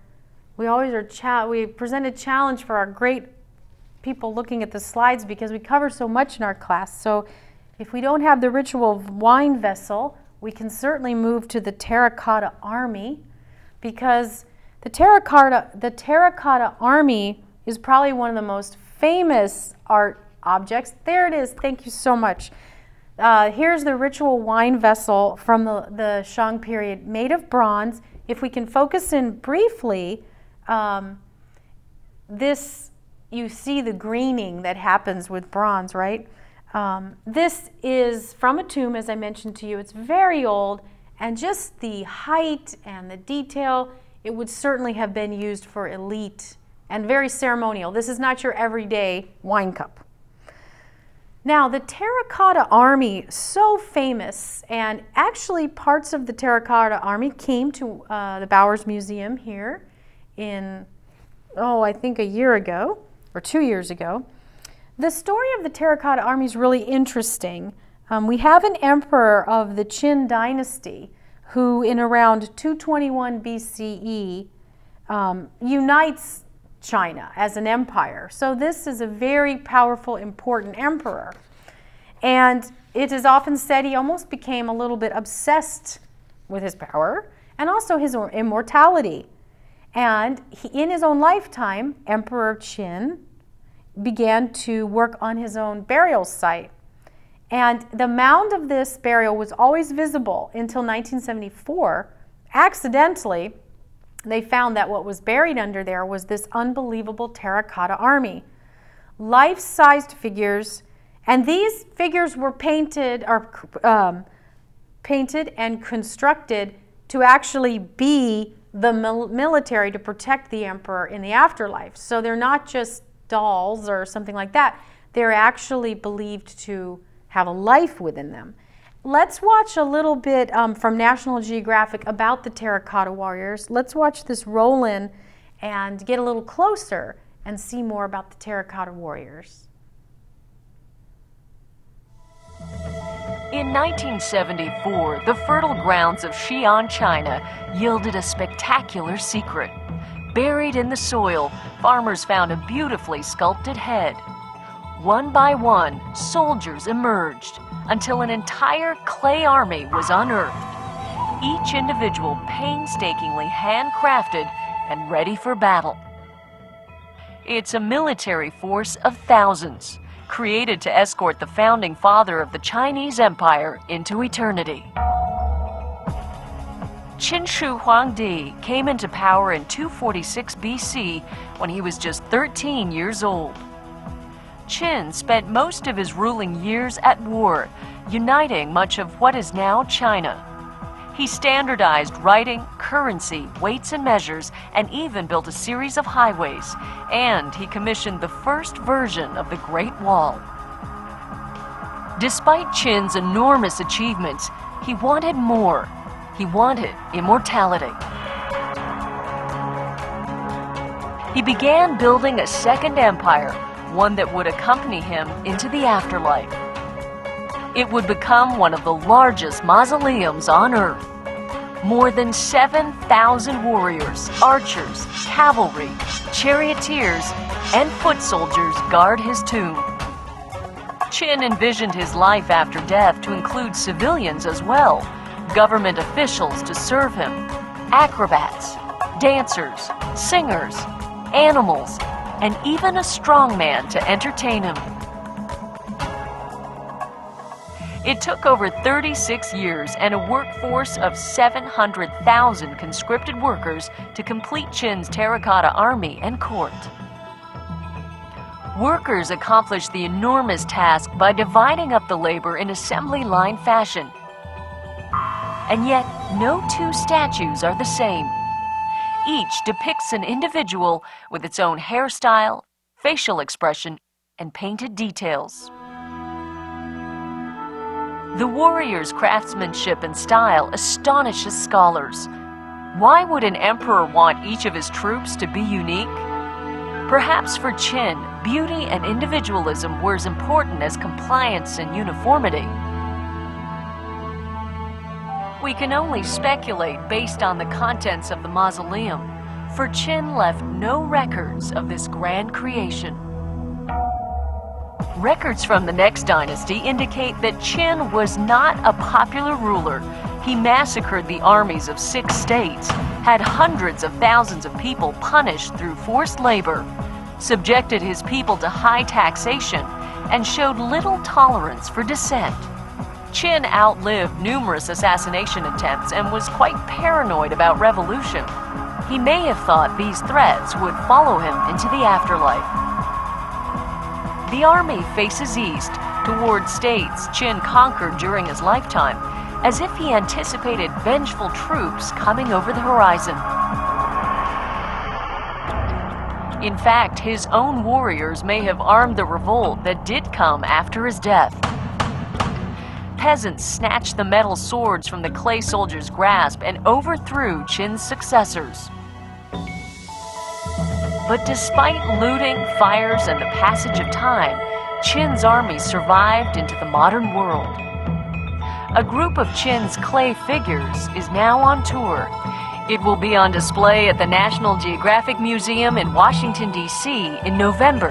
we present a challenge for our great people looking at the slides because we cover so much in our class. So if we don't have the ritual wine vessel, we can certainly move to the terracotta army, because the terracotta army is probably one of the most famous art objects. There it is. Thank you so much. Here's the ritual wine vessel from the Shang period, made of bronze. If we can focus in briefly, you see the greening that happens with bronze, right? This is from a tomb, as I mentioned to you. It's very old, and just the height and the detail, it would certainly have been used for elite and very ceremonial. This is not your everyday wine cup. Now, the terracotta army, so famous, and actually parts of the terracotta army came to the Bowers Museum here in, I think a year ago, or 2 years ago. The story of the terracotta army is really interesting. We have an emperor of the Qin dynasty who, in around 221 BCE, unites China as an empire. So this is a very powerful, important emperor. And it is often said he almost became a little bit obsessed with his power and also his immortality. And in his own lifetime, Emperor Qin began to work on his own burial site. And the mound of this burial was always visible until 1974. Accidentally, they found that what was buried under there was this unbelievable terracotta army. Life-sized figures, and these figures were painted and constructed to actually be the military to protect the emperor in the afterlife. So they're not just dolls or something like that. They're actually believed to have a life within them. Let's watch a little bit from National Geographic about the terracotta warriors. Let's watch this roll in and get a little closer and see more about the terracotta warriors. In 1974, the fertile grounds of Xi'an, China, yielded a spectacular secret. Buried in the soil, farmers found a beautifully sculpted head. One by one, soldiers emerged until an entire clay army was unearthed, each individual painstakingly handcrafted and ready for battle. It's a military force of thousands, created to escort the founding father of the Chinese Empire into eternity. Qin Shi Huangdi came into power in 246 BC when he was just 13 years old. Qin spent most of his ruling years at war, uniting much of what is now China. He standardized writing, currency, weights and measures, and even built a series of highways, and he commissioned the first version of the Great Wall. Despite Qin's enormous achievements, he wanted more. He wanted immortality. He began building a second empire, one that would accompany him into the afterlife. It would become one of the largest mausoleums on Earth. More than 7,000 warriors, archers, cavalry, charioteers, and foot soldiers guard his tomb. Qin envisioned his life after death to include civilians as well, government officials to serve him, acrobats, dancers, singers, animals, and even a strongman to entertain him. It took over 36 years and a workforce of 700,000 conscripted workers to complete Qin's terracotta army and court. Workers accomplished the enormous task by dividing up the labor in assembly line fashion. And yet, no two statues are the same. Each depicts an individual with its own hairstyle, facial expression, and painted details. The warrior's craftsmanship and style astonishes scholars. Why would an emperor want each of his troops to be unique? Perhaps for Qin, beauty and individualism were as important as compliance and uniformity. We can only speculate based on the contents of the mausoleum, for Qin left no records of this grand creation. Records from the next dynasty indicate that Qin was not a popular ruler. He massacred the armies of 6 states, had hundreds of thousands of people punished through forced labor, subjected his people to high taxation, and showed little tolerance for dissent. Qin outlived numerous assassination attempts and was quite paranoid about revolution. He may have thought these threats would follow him into the afterlife. The army faces east, toward states Qin conquered during his lifetime, as if he anticipated vengeful troops coming over the horizon. In fact, his own warriors may have armed the revolt that did come after his death. Peasants snatched the metal swords from the clay soldiers' grasp and overthrew Qin's successors. But despite looting, fires, and the passage of time, Qin's army survived into the modern world. A group of Qin's clay figures is now on tour. It will be on display at the National Geographic Museum in Washington, D.C. in November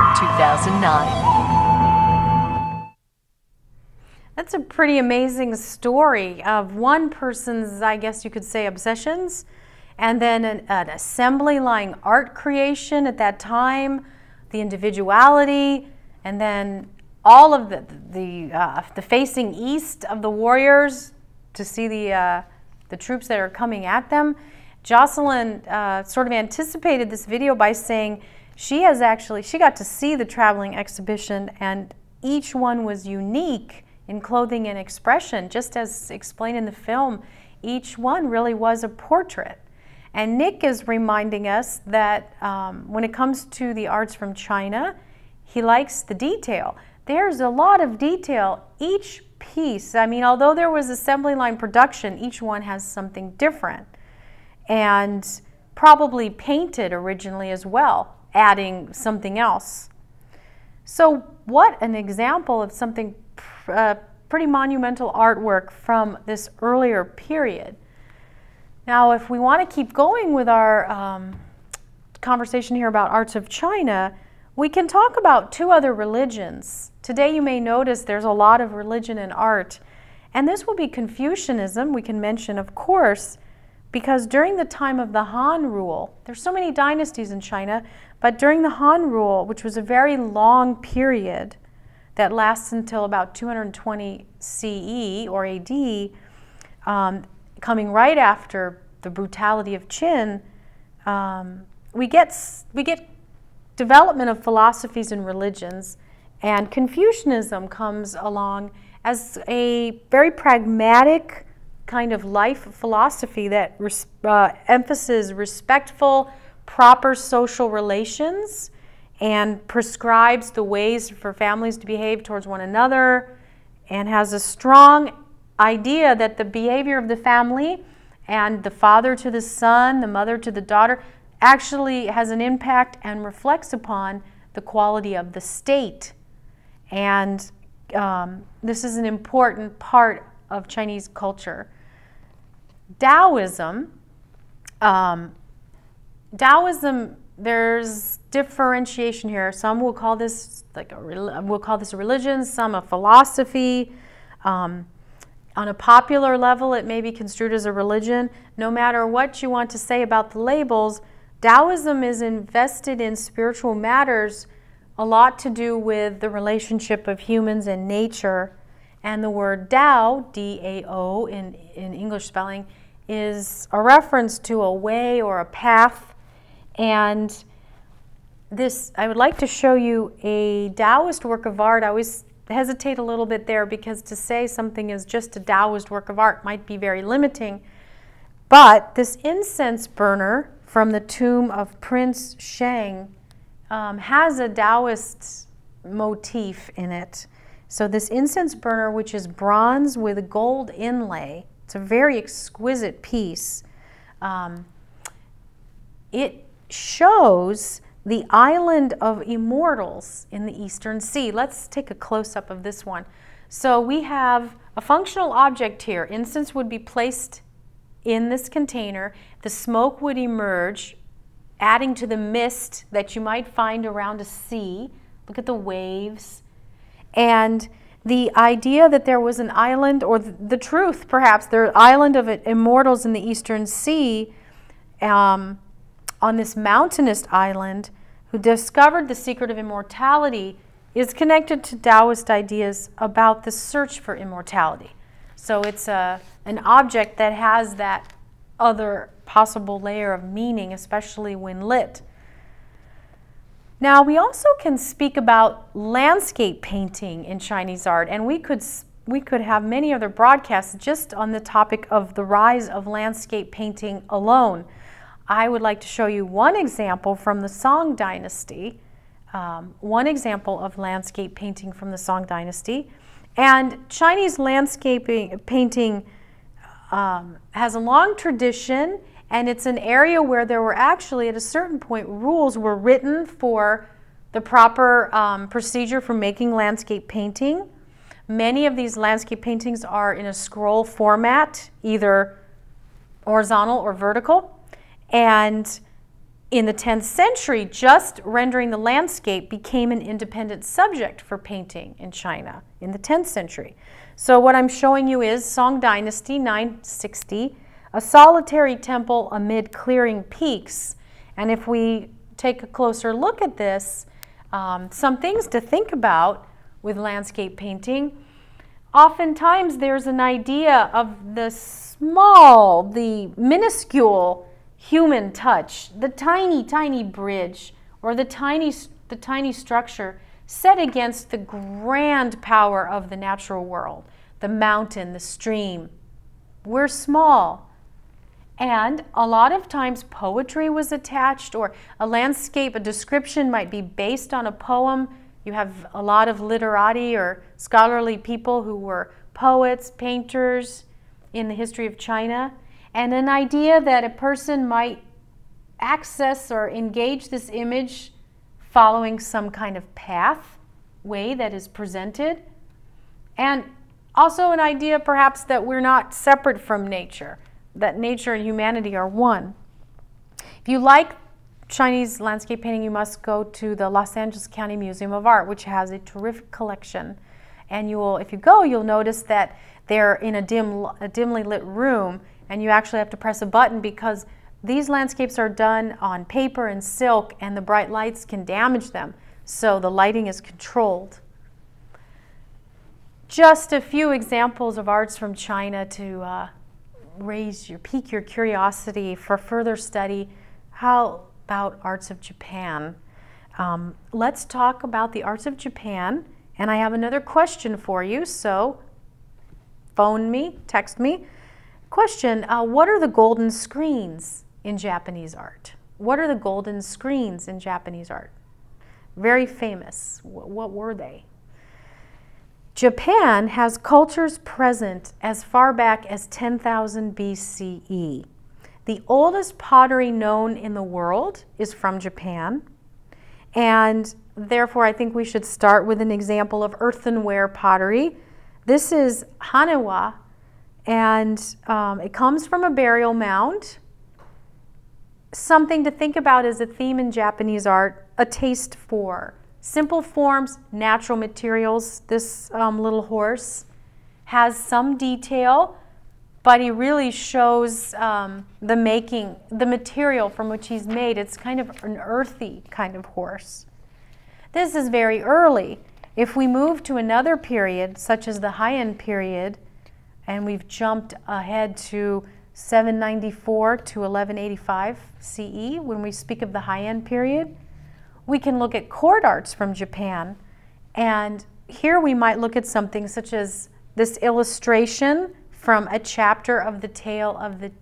2009. That's a pretty amazing story of one person's, I guess you could say, obsessions, and then an assembly line art creation at that time, the individuality, and then all of the facing east of the warriors to see the troops that are coming at them. Jocelyn sort of anticipated this video by saying she got to see the traveling exhibition, and each one was unique in clothing and expression. Just as explained in the film, each one really was a portrait. And Nick is reminding us that when it comes to the arts from China, he likes the detail. There's a lot of detail. Each piece, I mean, although there was assembly line production, each one has something different. And probably painted originally as well, adding something else. So what an example of something pretty monumental artwork from this earlier period. Now, if we want to keep going with our conversation here about arts of China, we can talk about two other religions. Today you may notice there's a lot of religion and art, and this will be Confucianism, we can mention, of course, because during the time of the Han rule, there's so many dynasties in China, but during the Han rule, which was a very long period that lasts until about 220 CE or AD, coming right after the brutality of Qin, we get development of philosophies and religions, and Confucianism comes along as a very pragmatic kind of life philosophy that emphasizes respectful, proper social relations and prescribes the ways for families to behave towards one another, and has a strong idea that the behavior of the family and the father to the son, the mother to the daughter, actually has an impact and reflects upon the quality of the state. And this is an important part of Chinese culture. Taoism, there's differentiation here. Some will call this a religion, some a philosophy. On a popular level, it may be construed as a religion. No matter what you want to say about the labels, Taoism is invested in spiritual matters, a lot to do with the relationship of humans and nature. And the word Tao, D-A-O in English spelling, is a reference to a way or a path. And this, I would like to show you a Taoist work of art. I always hesitate a little bit there because to say something is just a Taoist work of art might be very limiting. But this incense burner from the tomb of Prince Shang has a Taoist motif in it. So this incense burner, which is bronze with a gold inlay, it's a very exquisite piece. It shows the island of immortals in the Eastern Sea. Let's take a close-up of this one. So we have a functional object here. Incense would be placed in this container. The smoke would emerge, adding to the mist that you might find around a sea. Look at the waves. And the idea that there was an island, or the truth perhaps, there are island of immortals in the Eastern Sea, on this mountainous island, who discovered the secret of immortality, is connected to Taoist ideas about the search for immortality. So it's an object that has that other possible layer of meaning, especially when lit. Now, we also can speak about landscape painting in Chinese art, and we could have many other broadcasts just on the topic of the rise of landscape painting alone. I would like to show you one example from the Song Dynasty, one example of landscape painting from the Song Dynasty. And Chinese landscape painting has a long tradition, and it's an area where there were actually, at a certain point, rules were written for the proper procedure for making landscape painting. Many of these landscape paintings are in a scroll format, either horizontal or vertical. And in the 10th century, just rendering the landscape became an independent subject for painting in China in the 10th century. So what I'm showing you is Song Dynasty, 960, a solitary temple amid clearing peaks. And if we take a closer look at this, some things to think about with landscape painting. Oftentimes there's an idea of the small, the minuscule human touch, the tiny, tiny bridge, or the tiny structure set against the grand power of the natural world, the mountain, the stream. We're small. And a lot of times poetry was attached, or a landscape, a description might be based on a poem. You have a lot of literati or scholarly people who were poets, painters in the history of China. And an idea that a person might access or engage this image following some kind of pathway that is presented. And Also an idea perhaps that we're not separate from nature, that nature and humanity are one. If you like Chinese landscape painting, you must go to the Los Angeles County Museum of Art, which has a terrific collection. And you will, if you go, you'll notice that they're in a dimly lit room, and you actually have to press a button because these landscapes are done on paper and silk, and the bright lights can damage them. So the lighting is controlled. Just a few examples of arts from China to pique your curiosity for further study. How about arts of Japan? Let's talk about the arts of Japan, and I have another question for you, so phone me, text me. Question, what are the golden screens in Japanese art? What are the golden screens in Japanese art? Very famous. What were they? Japan has cultures present as far back as 10,000 BCE. The oldest pottery known in the world is from Japan, and therefore I think we should start with an example of earthenware pottery. This is Hanawa, and it comes from a burial mound. Something to think about as a theme in Japanese art, a taste for simple forms, natural materials. This little horse has some detail, but he really shows the material from which he's made. It's kind of an earthy kind of horse. This is very early. If we move to another period, such as the Heian period, and we've jumped ahead to 794 to 1185 CE, when we speak of the Heian period, we can look at court arts from Japan. And here we might look at something such as this illustration from a chapter of the tale of the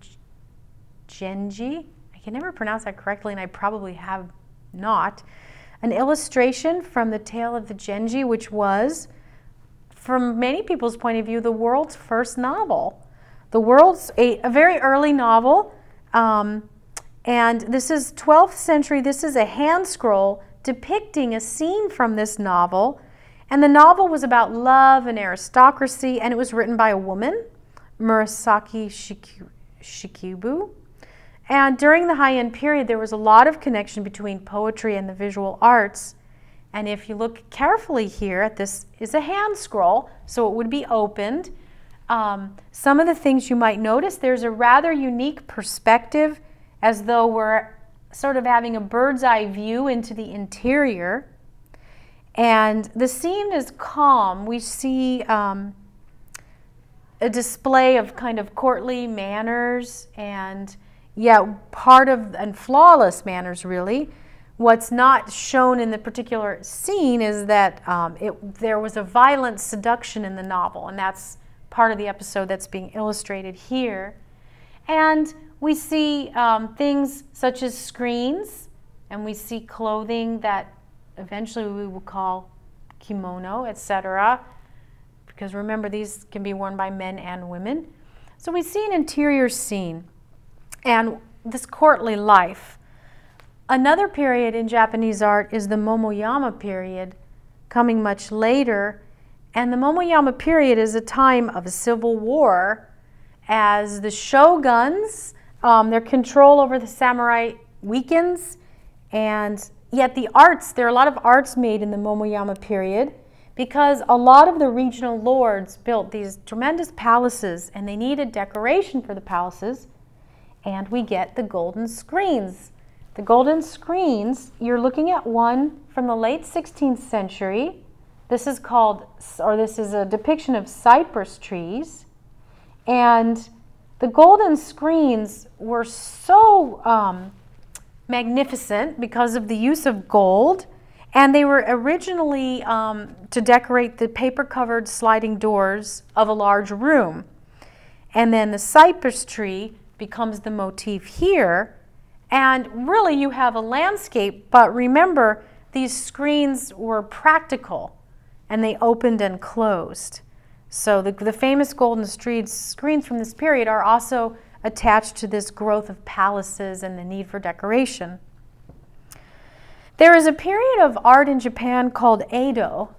Genji. I can never pronounce that correctly, and I probably have not. An illustration from the tale of the Genji, which was, from many people's point of view, the world's first novel. The world's a very early novel, and this is 12th century. This is a hand scroll depicting a scene from this novel, and the novel was about love and aristocracy, and it was written by a woman, Murasaki Shikibu. And during the Heian period, there was a lot of connection between poetry and the visual arts. And if you look carefully here, this is a hand scroll, so it would be opened. Some of the things you might notice, there's a rather unique perspective, as though we're sort of having a bird's eye view into the interior. And the scene is calm. We see a display of kind of courtly manners and flawless manners, really. What's not shown in the particular scene is that there was a violent seduction in the novel, and that's part of the episode that's being illustrated here. And we see things such as screens, and we see clothing that eventually we will call kimono, etc. Because remember, these can be worn by men and women. So we see an interior scene and this courtly life. Another period in Japanese art is the Momoyama period, coming much later. And the Momoyama period is a time of a civil war, as the shoguns, their control over the samurai weakens, and yet the arts, there are a lot of arts made in the Momoyama period, because a lot of the regional lords built these tremendous palaces, and they needed decoration for the palaces, and we get the golden screens. The golden screens, you're looking at one from the late 16th century. This is a depiction of cypress trees. And the golden screens were so magnificent because of the use of gold. And they were originally to decorate the paper-covered sliding doors of a large room. And then the cypress tree becomes the motif here. And really you have a landscape, but remember, these screens were practical and they opened and closed. So the famous golden screens from this period are also attached to this growth of palaces and the need for decoration. There is a period of art in Japan called Edo,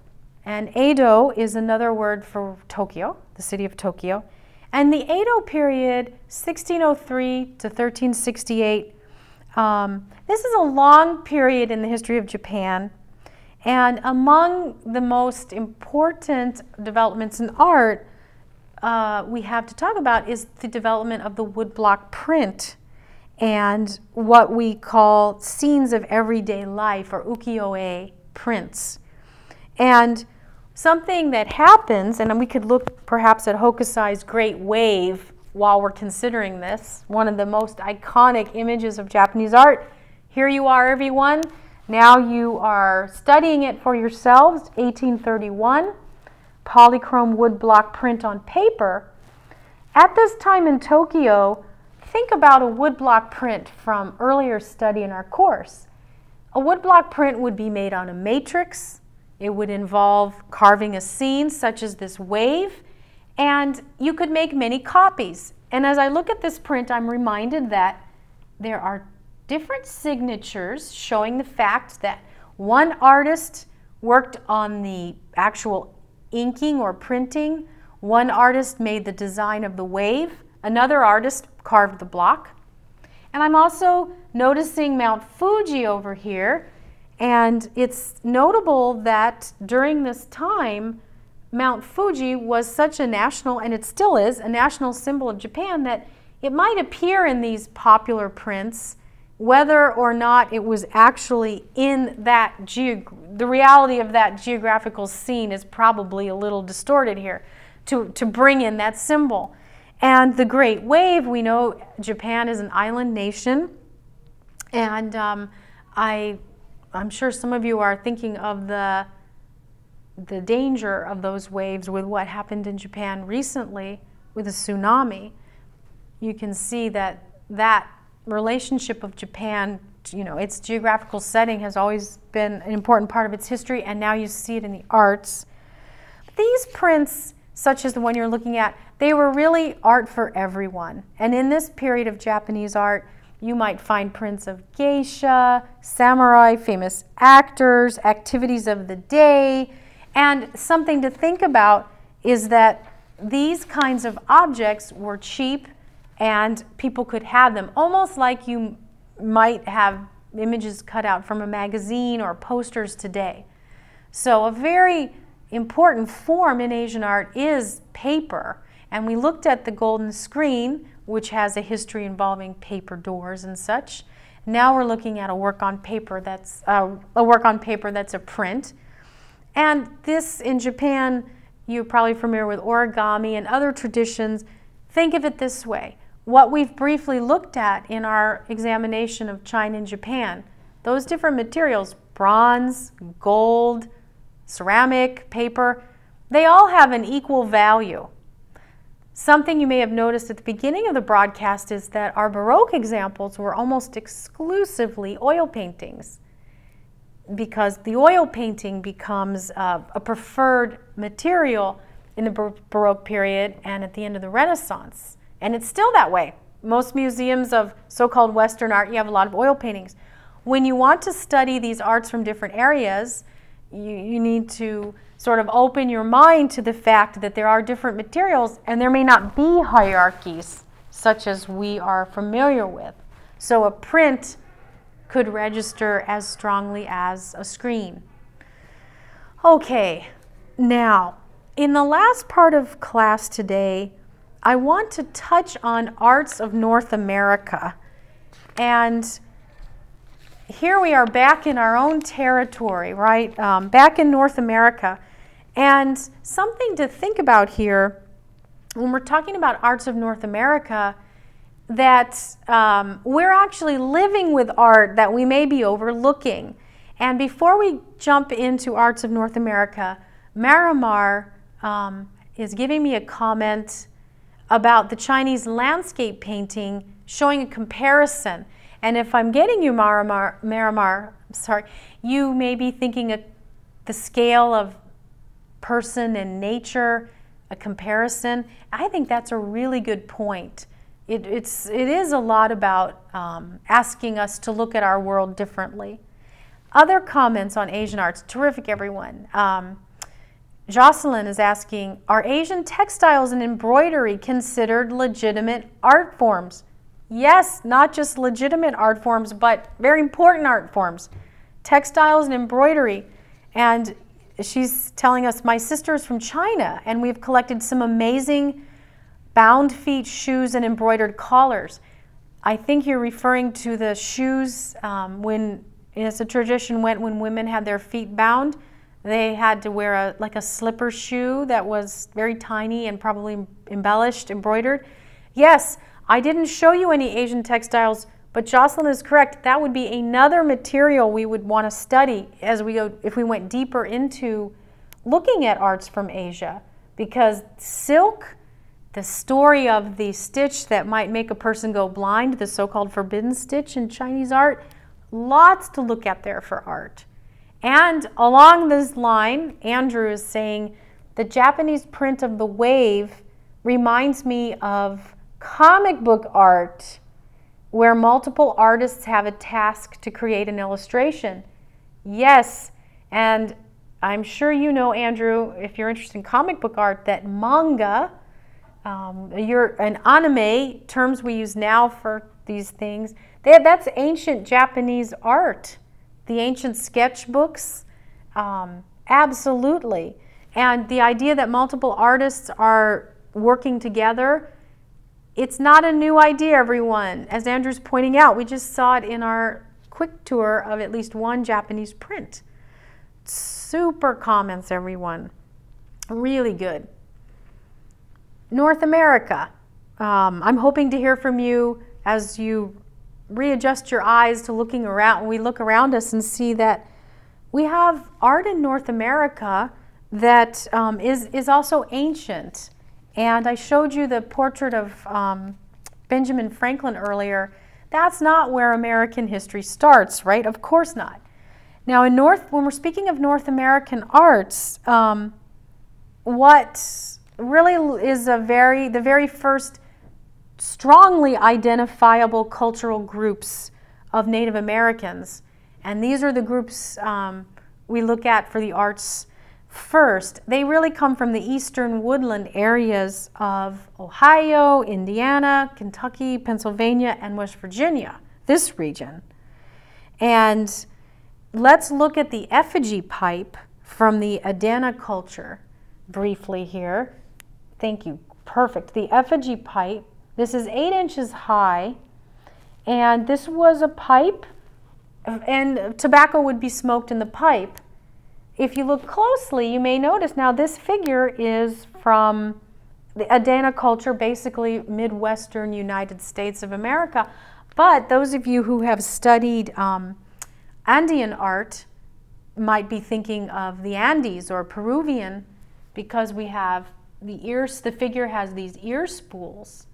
And Edo is another word for Tokyo, the city of Tokyo. And the Edo period, 1603 to 1368, this is a long period in the history of Japan. And among the most important developments in art we have to talk about is the development of the woodblock print and what we call scenes of everyday life, or ukiyo-e prints. And something that happens, and we could look perhaps at Hokusai's Great Wave while we're considering this, one of the most iconic images of Japanese art. Here you are, everyone. Now you are studying it for yourselves, 1831, polychrome woodblock print on paper. At this time in Tokyo, think about a woodblock print from earlier study in our course. A woodblock print would be made on a matrix. It would involve carving a scene such as this wave, and you could make many copies. And as I look at this print, I'm reminded that there are different signatures showing the fact that one artist worked on the actual inking or printing, one artist made the design of the wave, another artist carved the block. And I'm also noticing Mount Fuji over here, and it's notable that during this time, Mount Fuji was such a national, and it still is, a national symbol of Japan, that it might appear in these popular prints. Whether or not it was actually in that, the reality of that geographical scene is probably a little distorted here to bring in that symbol. And the Great Wave, we know Japan is an island nation, and I'm sure some of you are thinking of the danger of those waves with what happened in Japan recently with a tsunami. You can see that relationship of Japan, its geographical setting has always been an important part of its history, and now you see it in the arts. These prints, such as the one you're looking at, they were really art for everyone. And in this period of Japanese art, you might find prints of geisha, samurai, famous actors, activities of the day. And something to think about is that these kinds of objects were cheap and people could have them, almost like you might have images cut out from a magazine or posters today. So a very important form in Asian art is paper. And we looked at the golden screen, which has a history involving paper doors and such. Now we're looking at a work on paper that's a print. And this, in Japan, you're probably familiar with origami and other traditions. Think of it this way. What we've briefly looked at in our examination of China and Japan, those different materials, bronze, gold, ceramic, paper, they all have an equal value. Something you may have noticed at the beginning of the broadcast is that our Baroque examples were almost exclusively oil paintings, because the oil painting becomes a preferred material in the Baroque period and at the end of the Renaissance. And it's still that way. Most museums of so-called Western art, you have a lot of oil paintings. When you want to study these arts from different areas, you need to sort of open your mind to the fact that there are different materials and there may not be hierarchies such as we are familiar with. So a print could register as strongly as a screen. Okay, now, in the last part of class today, I want to touch on arts of North America. And here we are back in our own territory, right? Back in North America. And something to think about here, when we're talking about arts of North America, that we're actually living with art that we may be overlooking. And before we jump into arts of North America, Marimar is giving me a comment about the Chinese landscape painting showing a comparison. And if I'm getting you, Marimar, sorry, you may be thinking of the scale of person and nature, a comparison. I think that's a really good point. It is a lot about asking us to look at our world differently. Other comments on Asian arts, terrific everyone. Jocelyn is asking, are Asian textiles and embroidery considered legitimate art forms? Yes, not just legitimate art forms, but very important art forms. Textiles and embroidery. And she's telling us, my sister's from China, and we've collected some amazing bound feet shoes and embroidered collars. I think you're referring to the shoes when, as a tradition went, when women had their feet bound, they had to wear like a slipper shoe that was very tiny and probably embellished, embroidered. Yes, I didn't show you any Asian textiles, but Jocelyn is correct. That would be another material we would want to study as we go, if we went deeper into looking at arts from Asia, because silk, the story of the stitch that might make a person go blind, the so-called forbidden stitch in Chinese art, lots to look at there for art. And along this line, Andrew is saying, the Japanese print of the wave reminds me of comic book art, where multiple artists have a task to create an illustration. Yes, and I'm sure you know, Andrew, if you're interested in comic book art, that manga, an anime, terms we use now for these things, that's ancient Japanese art. The ancient sketchbooks, absolutely. And the idea that multiple artists are working together, it's not a new idea, everyone. As Andrew's pointing out, we just saw it in our quick tour of at least one Japanese print. Super comments, everyone. Really good. North America. I'm hoping to hear from you as you readjust your eyes to looking around. We look around us and see that we have art in North America that is also ancient. And I showed you the portrait of Benjamin Franklin earlier. That's not where American history starts, right? Of course not. Now, when we're speaking of North American arts, what really is the very first strongly identifiable cultural groups of Native Americans, and these are the groups we look at for the arts first. They really come from the eastern woodland areas of Ohio, Indiana, Kentucky, Pennsylvania, and West Virginia, this region. And let's look at the effigy pipe from the Adana culture briefly here. Thank you. Perfect. The effigy pipe. This is 8 inches high, and this was a pipe, and tobacco would be smoked in the pipe. If you look closely, you may notice now this figure is from the Adana culture, basically Midwestern United States of America. But those of you who have studied Andean art might be thinking of the Andes or Peruvian, because we have the ears, the figure has these ear spools.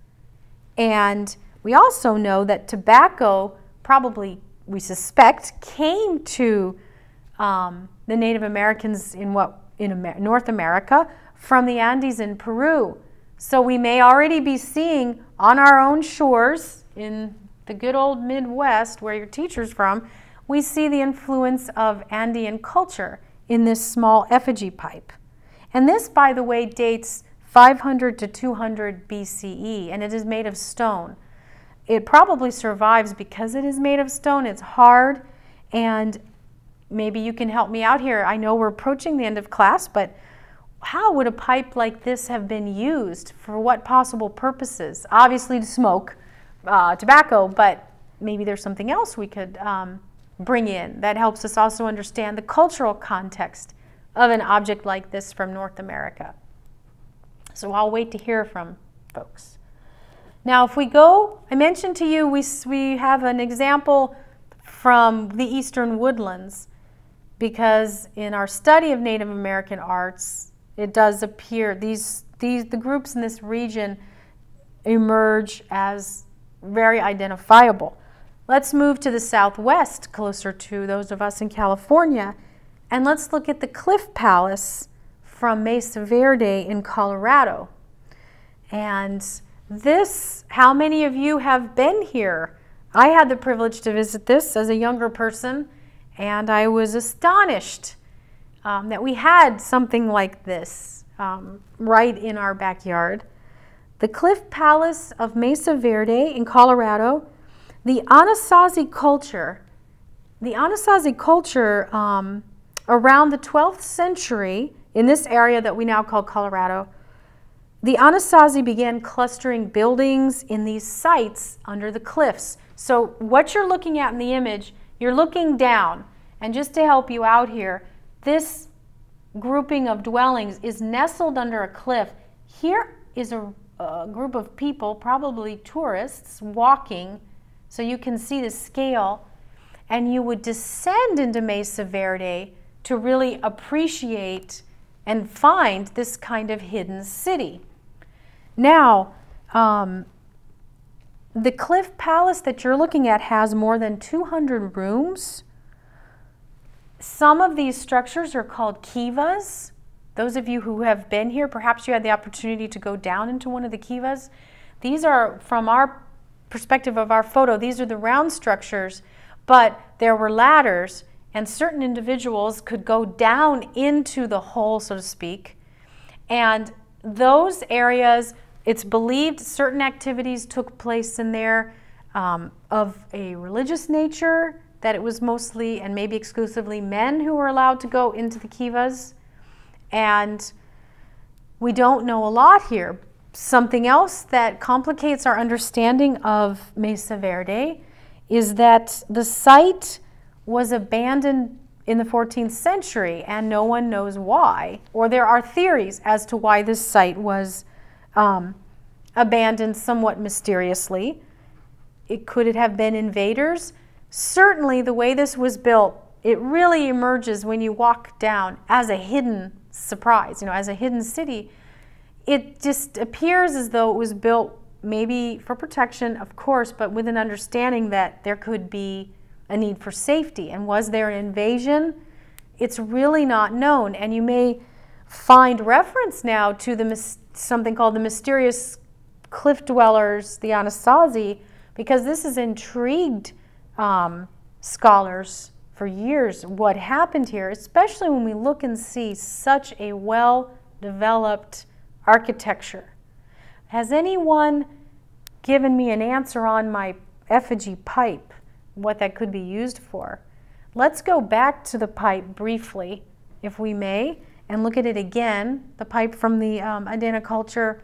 And we also know that tobacco probably, we suspect, came to the Native Americans in North America from the Andes in Peru. So we may already be seeing on our own shores in the good old Midwest, where your teacher's from, we see the influence of Andean culture in this small effigy pipe. And this, by the way, dates 500 to 200 BCE, and it is made of stone. It probably survives because it is made of stone. It's hard, and maybe you can help me out here. I know we're approaching the end of class, but how would a pipe like this have been used? For what possible purposes? Obviously to smoke tobacco, but maybe there's something else we could bring in that helps us also understand the cultural context of an object like this from North America. So I'll wait to hear from folks. Now, if we go, I mentioned to you we have an example from the eastern woodlands, because in our study of Native American arts, it does appear the groups in this region emerge as very identifiable. Let's move to the southwest, closer to those of us in California, and let's look at the Cliff Palace from Mesa Verde in Colorado. And this, how many of you have been here? I had the privilege to visit this as a younger person, and I was astonished. that we had something like this right in our backyard. The Cliff Palace of Mesa Verde in Colorado, the Anasazi culture. The Anasazi culture around the 12th century in this area that we now call Colorado, the Anasazi began clustering buildings in these sites under the cliffs. So what you're looking at in the image, you're looking down. And just to help you out here, this grouping of dwellings is nestled under a cliff. Here is a group of people, probably tourists, walking, so you can see the scale. And you would descend into Mesa Verde to really appreciate and find this kind of hidden city. Now, the Cliff Palace that you're looking at has more than 200 rooms. Some of these structures are called kivas. Those of you who have been here, perhaps you had the opportunity to go down into one of the kivas. These are, from our perspective of our photo, these are the round structures, but there were ladders, and certain individuals could go down into the hole, so to speak. And those areas, it's believed certain activities took place in there of a religious nature, that it was mostly and maybe exclusively men who were allowed to go into the kivas. And we don't know a lot here. Something else that complicates our understanding of Mesa Verde is that the site was abandoned in the 14th century and no one knows why. Or there are theories as to why this site was abandoned somewhat mysteriously. Could it have been invaders? Certainly the way this was built, it really emerges when you walk down as a hidden surprise, as a hidden city. It just appears as though it was built maybe for protection, of course, but with an understanding that there could be a need for safety. And was there an invasion? It's really not known. And you may find reference now to something called the mysterious cliff dwellers, the Anasazi, because this has intrigued scholars for years. What happened here, especially when we look and see such a well-developed architecture. Has anyone given me an answer on my effigy pipe, what that could be used for? Let's go back to the pipe briefly, if we may, and look at it again, the pipe from the Adena culture.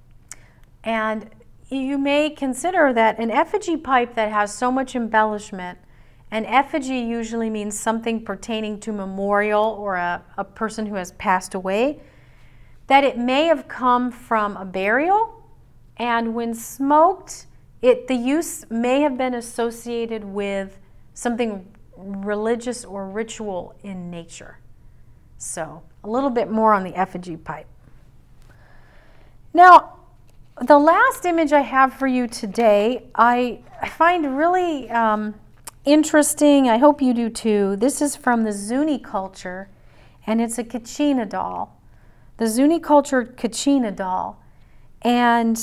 And you may consider that an effigy pipe that has so much embellishment, an effigy usually means something pertaining to memorial or a person who has passed away, that it may have come from a burial, and when smoked, the use may have been associated with something religious or ritual in nature. So, a little bit more on the effigy pipe. Now, the last image I have for you today, I find really interesting. I hope you do too. This is from the Zuni culture, and it's a Kachina doll. The Zuni culture Kachina doll. And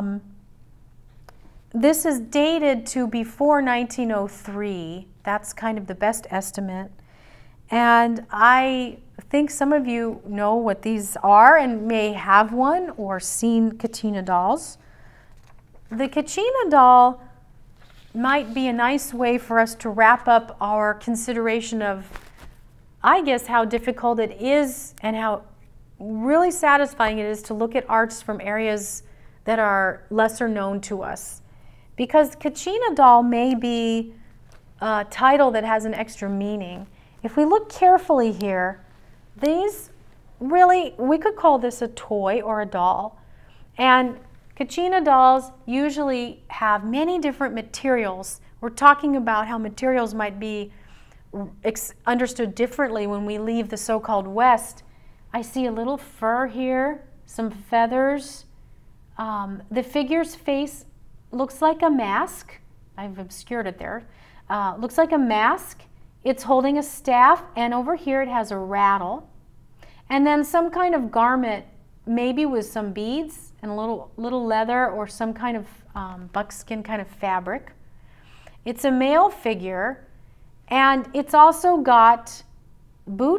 this is dated to before 1903. That's kind of the best estimate. And I think some of you know what these are and may have one or seen Kachina dolls. The Kachina doll might be a nice way for us to wrap up our consideration of, I guess, how difficult it is and how really satisfying it is to look at arts from areas that are lesser known to us. Because Kachina doll may be a title that has an extra meaning. If we look carefully here, these really, we could call this a toy or a doll. And Kachina dolls usually have many different materials. We're talking about how materials might be understood differently when we leave the so-called West. I see a little fur here, some feathers. The figure's face looks like a mask. I've obscured it there. Looks like a mask. It's holding a staff, and over here it has a rattle. And then some kind of garment, maybe with some beads and a little leather or some kind of buckskin kind of fabric. It's a male figure, and it's also got boots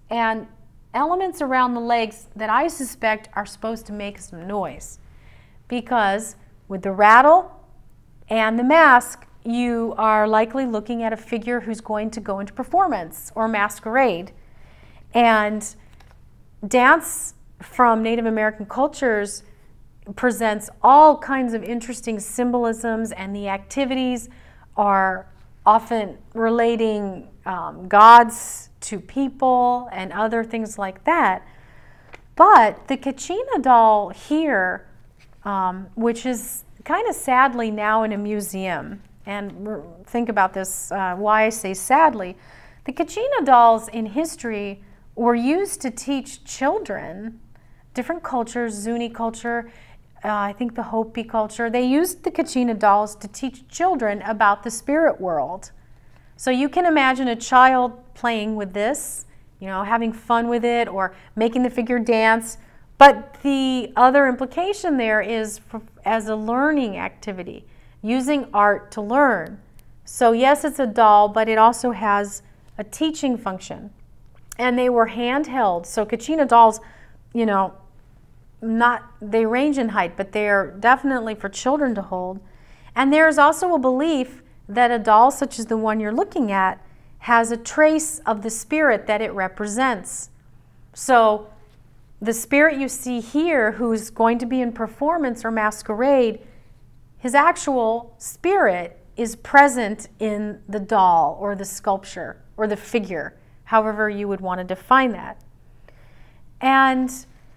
and elements around the legs that I suspect are supposed to make some noise. Because with the rattle and the mask, you are likely looking at a figure who's going to go into performance or masquerade. And dance from Native American cultures presents all kinds of interesting symbolisms, and the activities are often relating gods to people and other things like that. But the Kachina doll here, which is kind of sadly now in a museum, and think about this, why I say sadly, the Kachina dolls in history were used to teach children different cultures, Zuni culture, I think the Hopi culture. They used the Kachina dolls to teach children about the spirit world. So you can imagine a child playing with this, you know, having fun with it or making the figure dance. But the other implication there is as a learning activity, using art to learn. So yes, it's a doll, but it also has a teaching function. And they were handheld. So Kachina dolls, you know, they range in height, but they're definitely for children to hold. And there's also a belief that a doll such as the one you're looking at has a trace of the spirit that it represents. So the spirit you see here, who's going to be in performance or masquerade, his actual spirit is present in the doll or the sculpture or the figure, however you would want to define that. And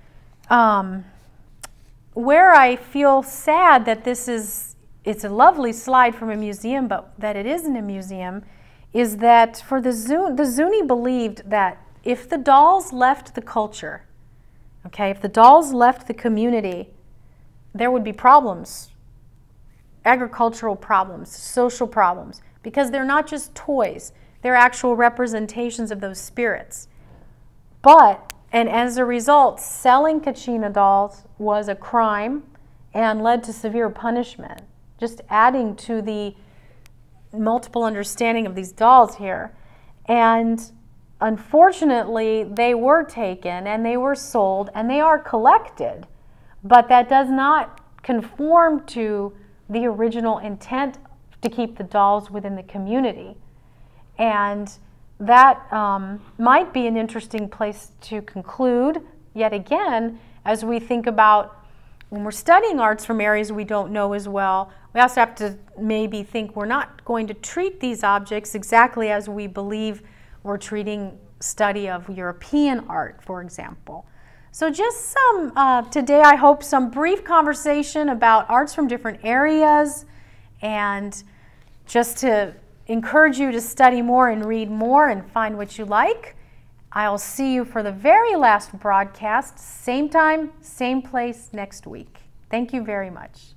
where I feel sad that it's a lovely slide from a museum, but that it isn't a museum, is that for the Zuni believed that if the dolls left the culture, okay, if the dolls left the community, there would be problems, agricultural problems, social problems, because they're not just toys, they're actual representations of those spirits. And as a result, selling Kachina dolls was a crime and led to severe punishment, just adding to the multiple understanding of these dolls here. And unfortunately, they were taken and they were sold and they are collected, but that does not conform to the original intent to keep the dolls within the community. And that might be an interesting place to conclude, yet again, as we think about when we're studying arts from areas we don't know as well, we also have to maybe think we're not going to treat these objects exactly as we believe we're treating study of European art, for example. So just today I hope some brief conversation about arts from different areas, and just to encourage you to study more and read more and find what you like. I'll see you for the very last broadcast, same time, same place next week. Thank you very much.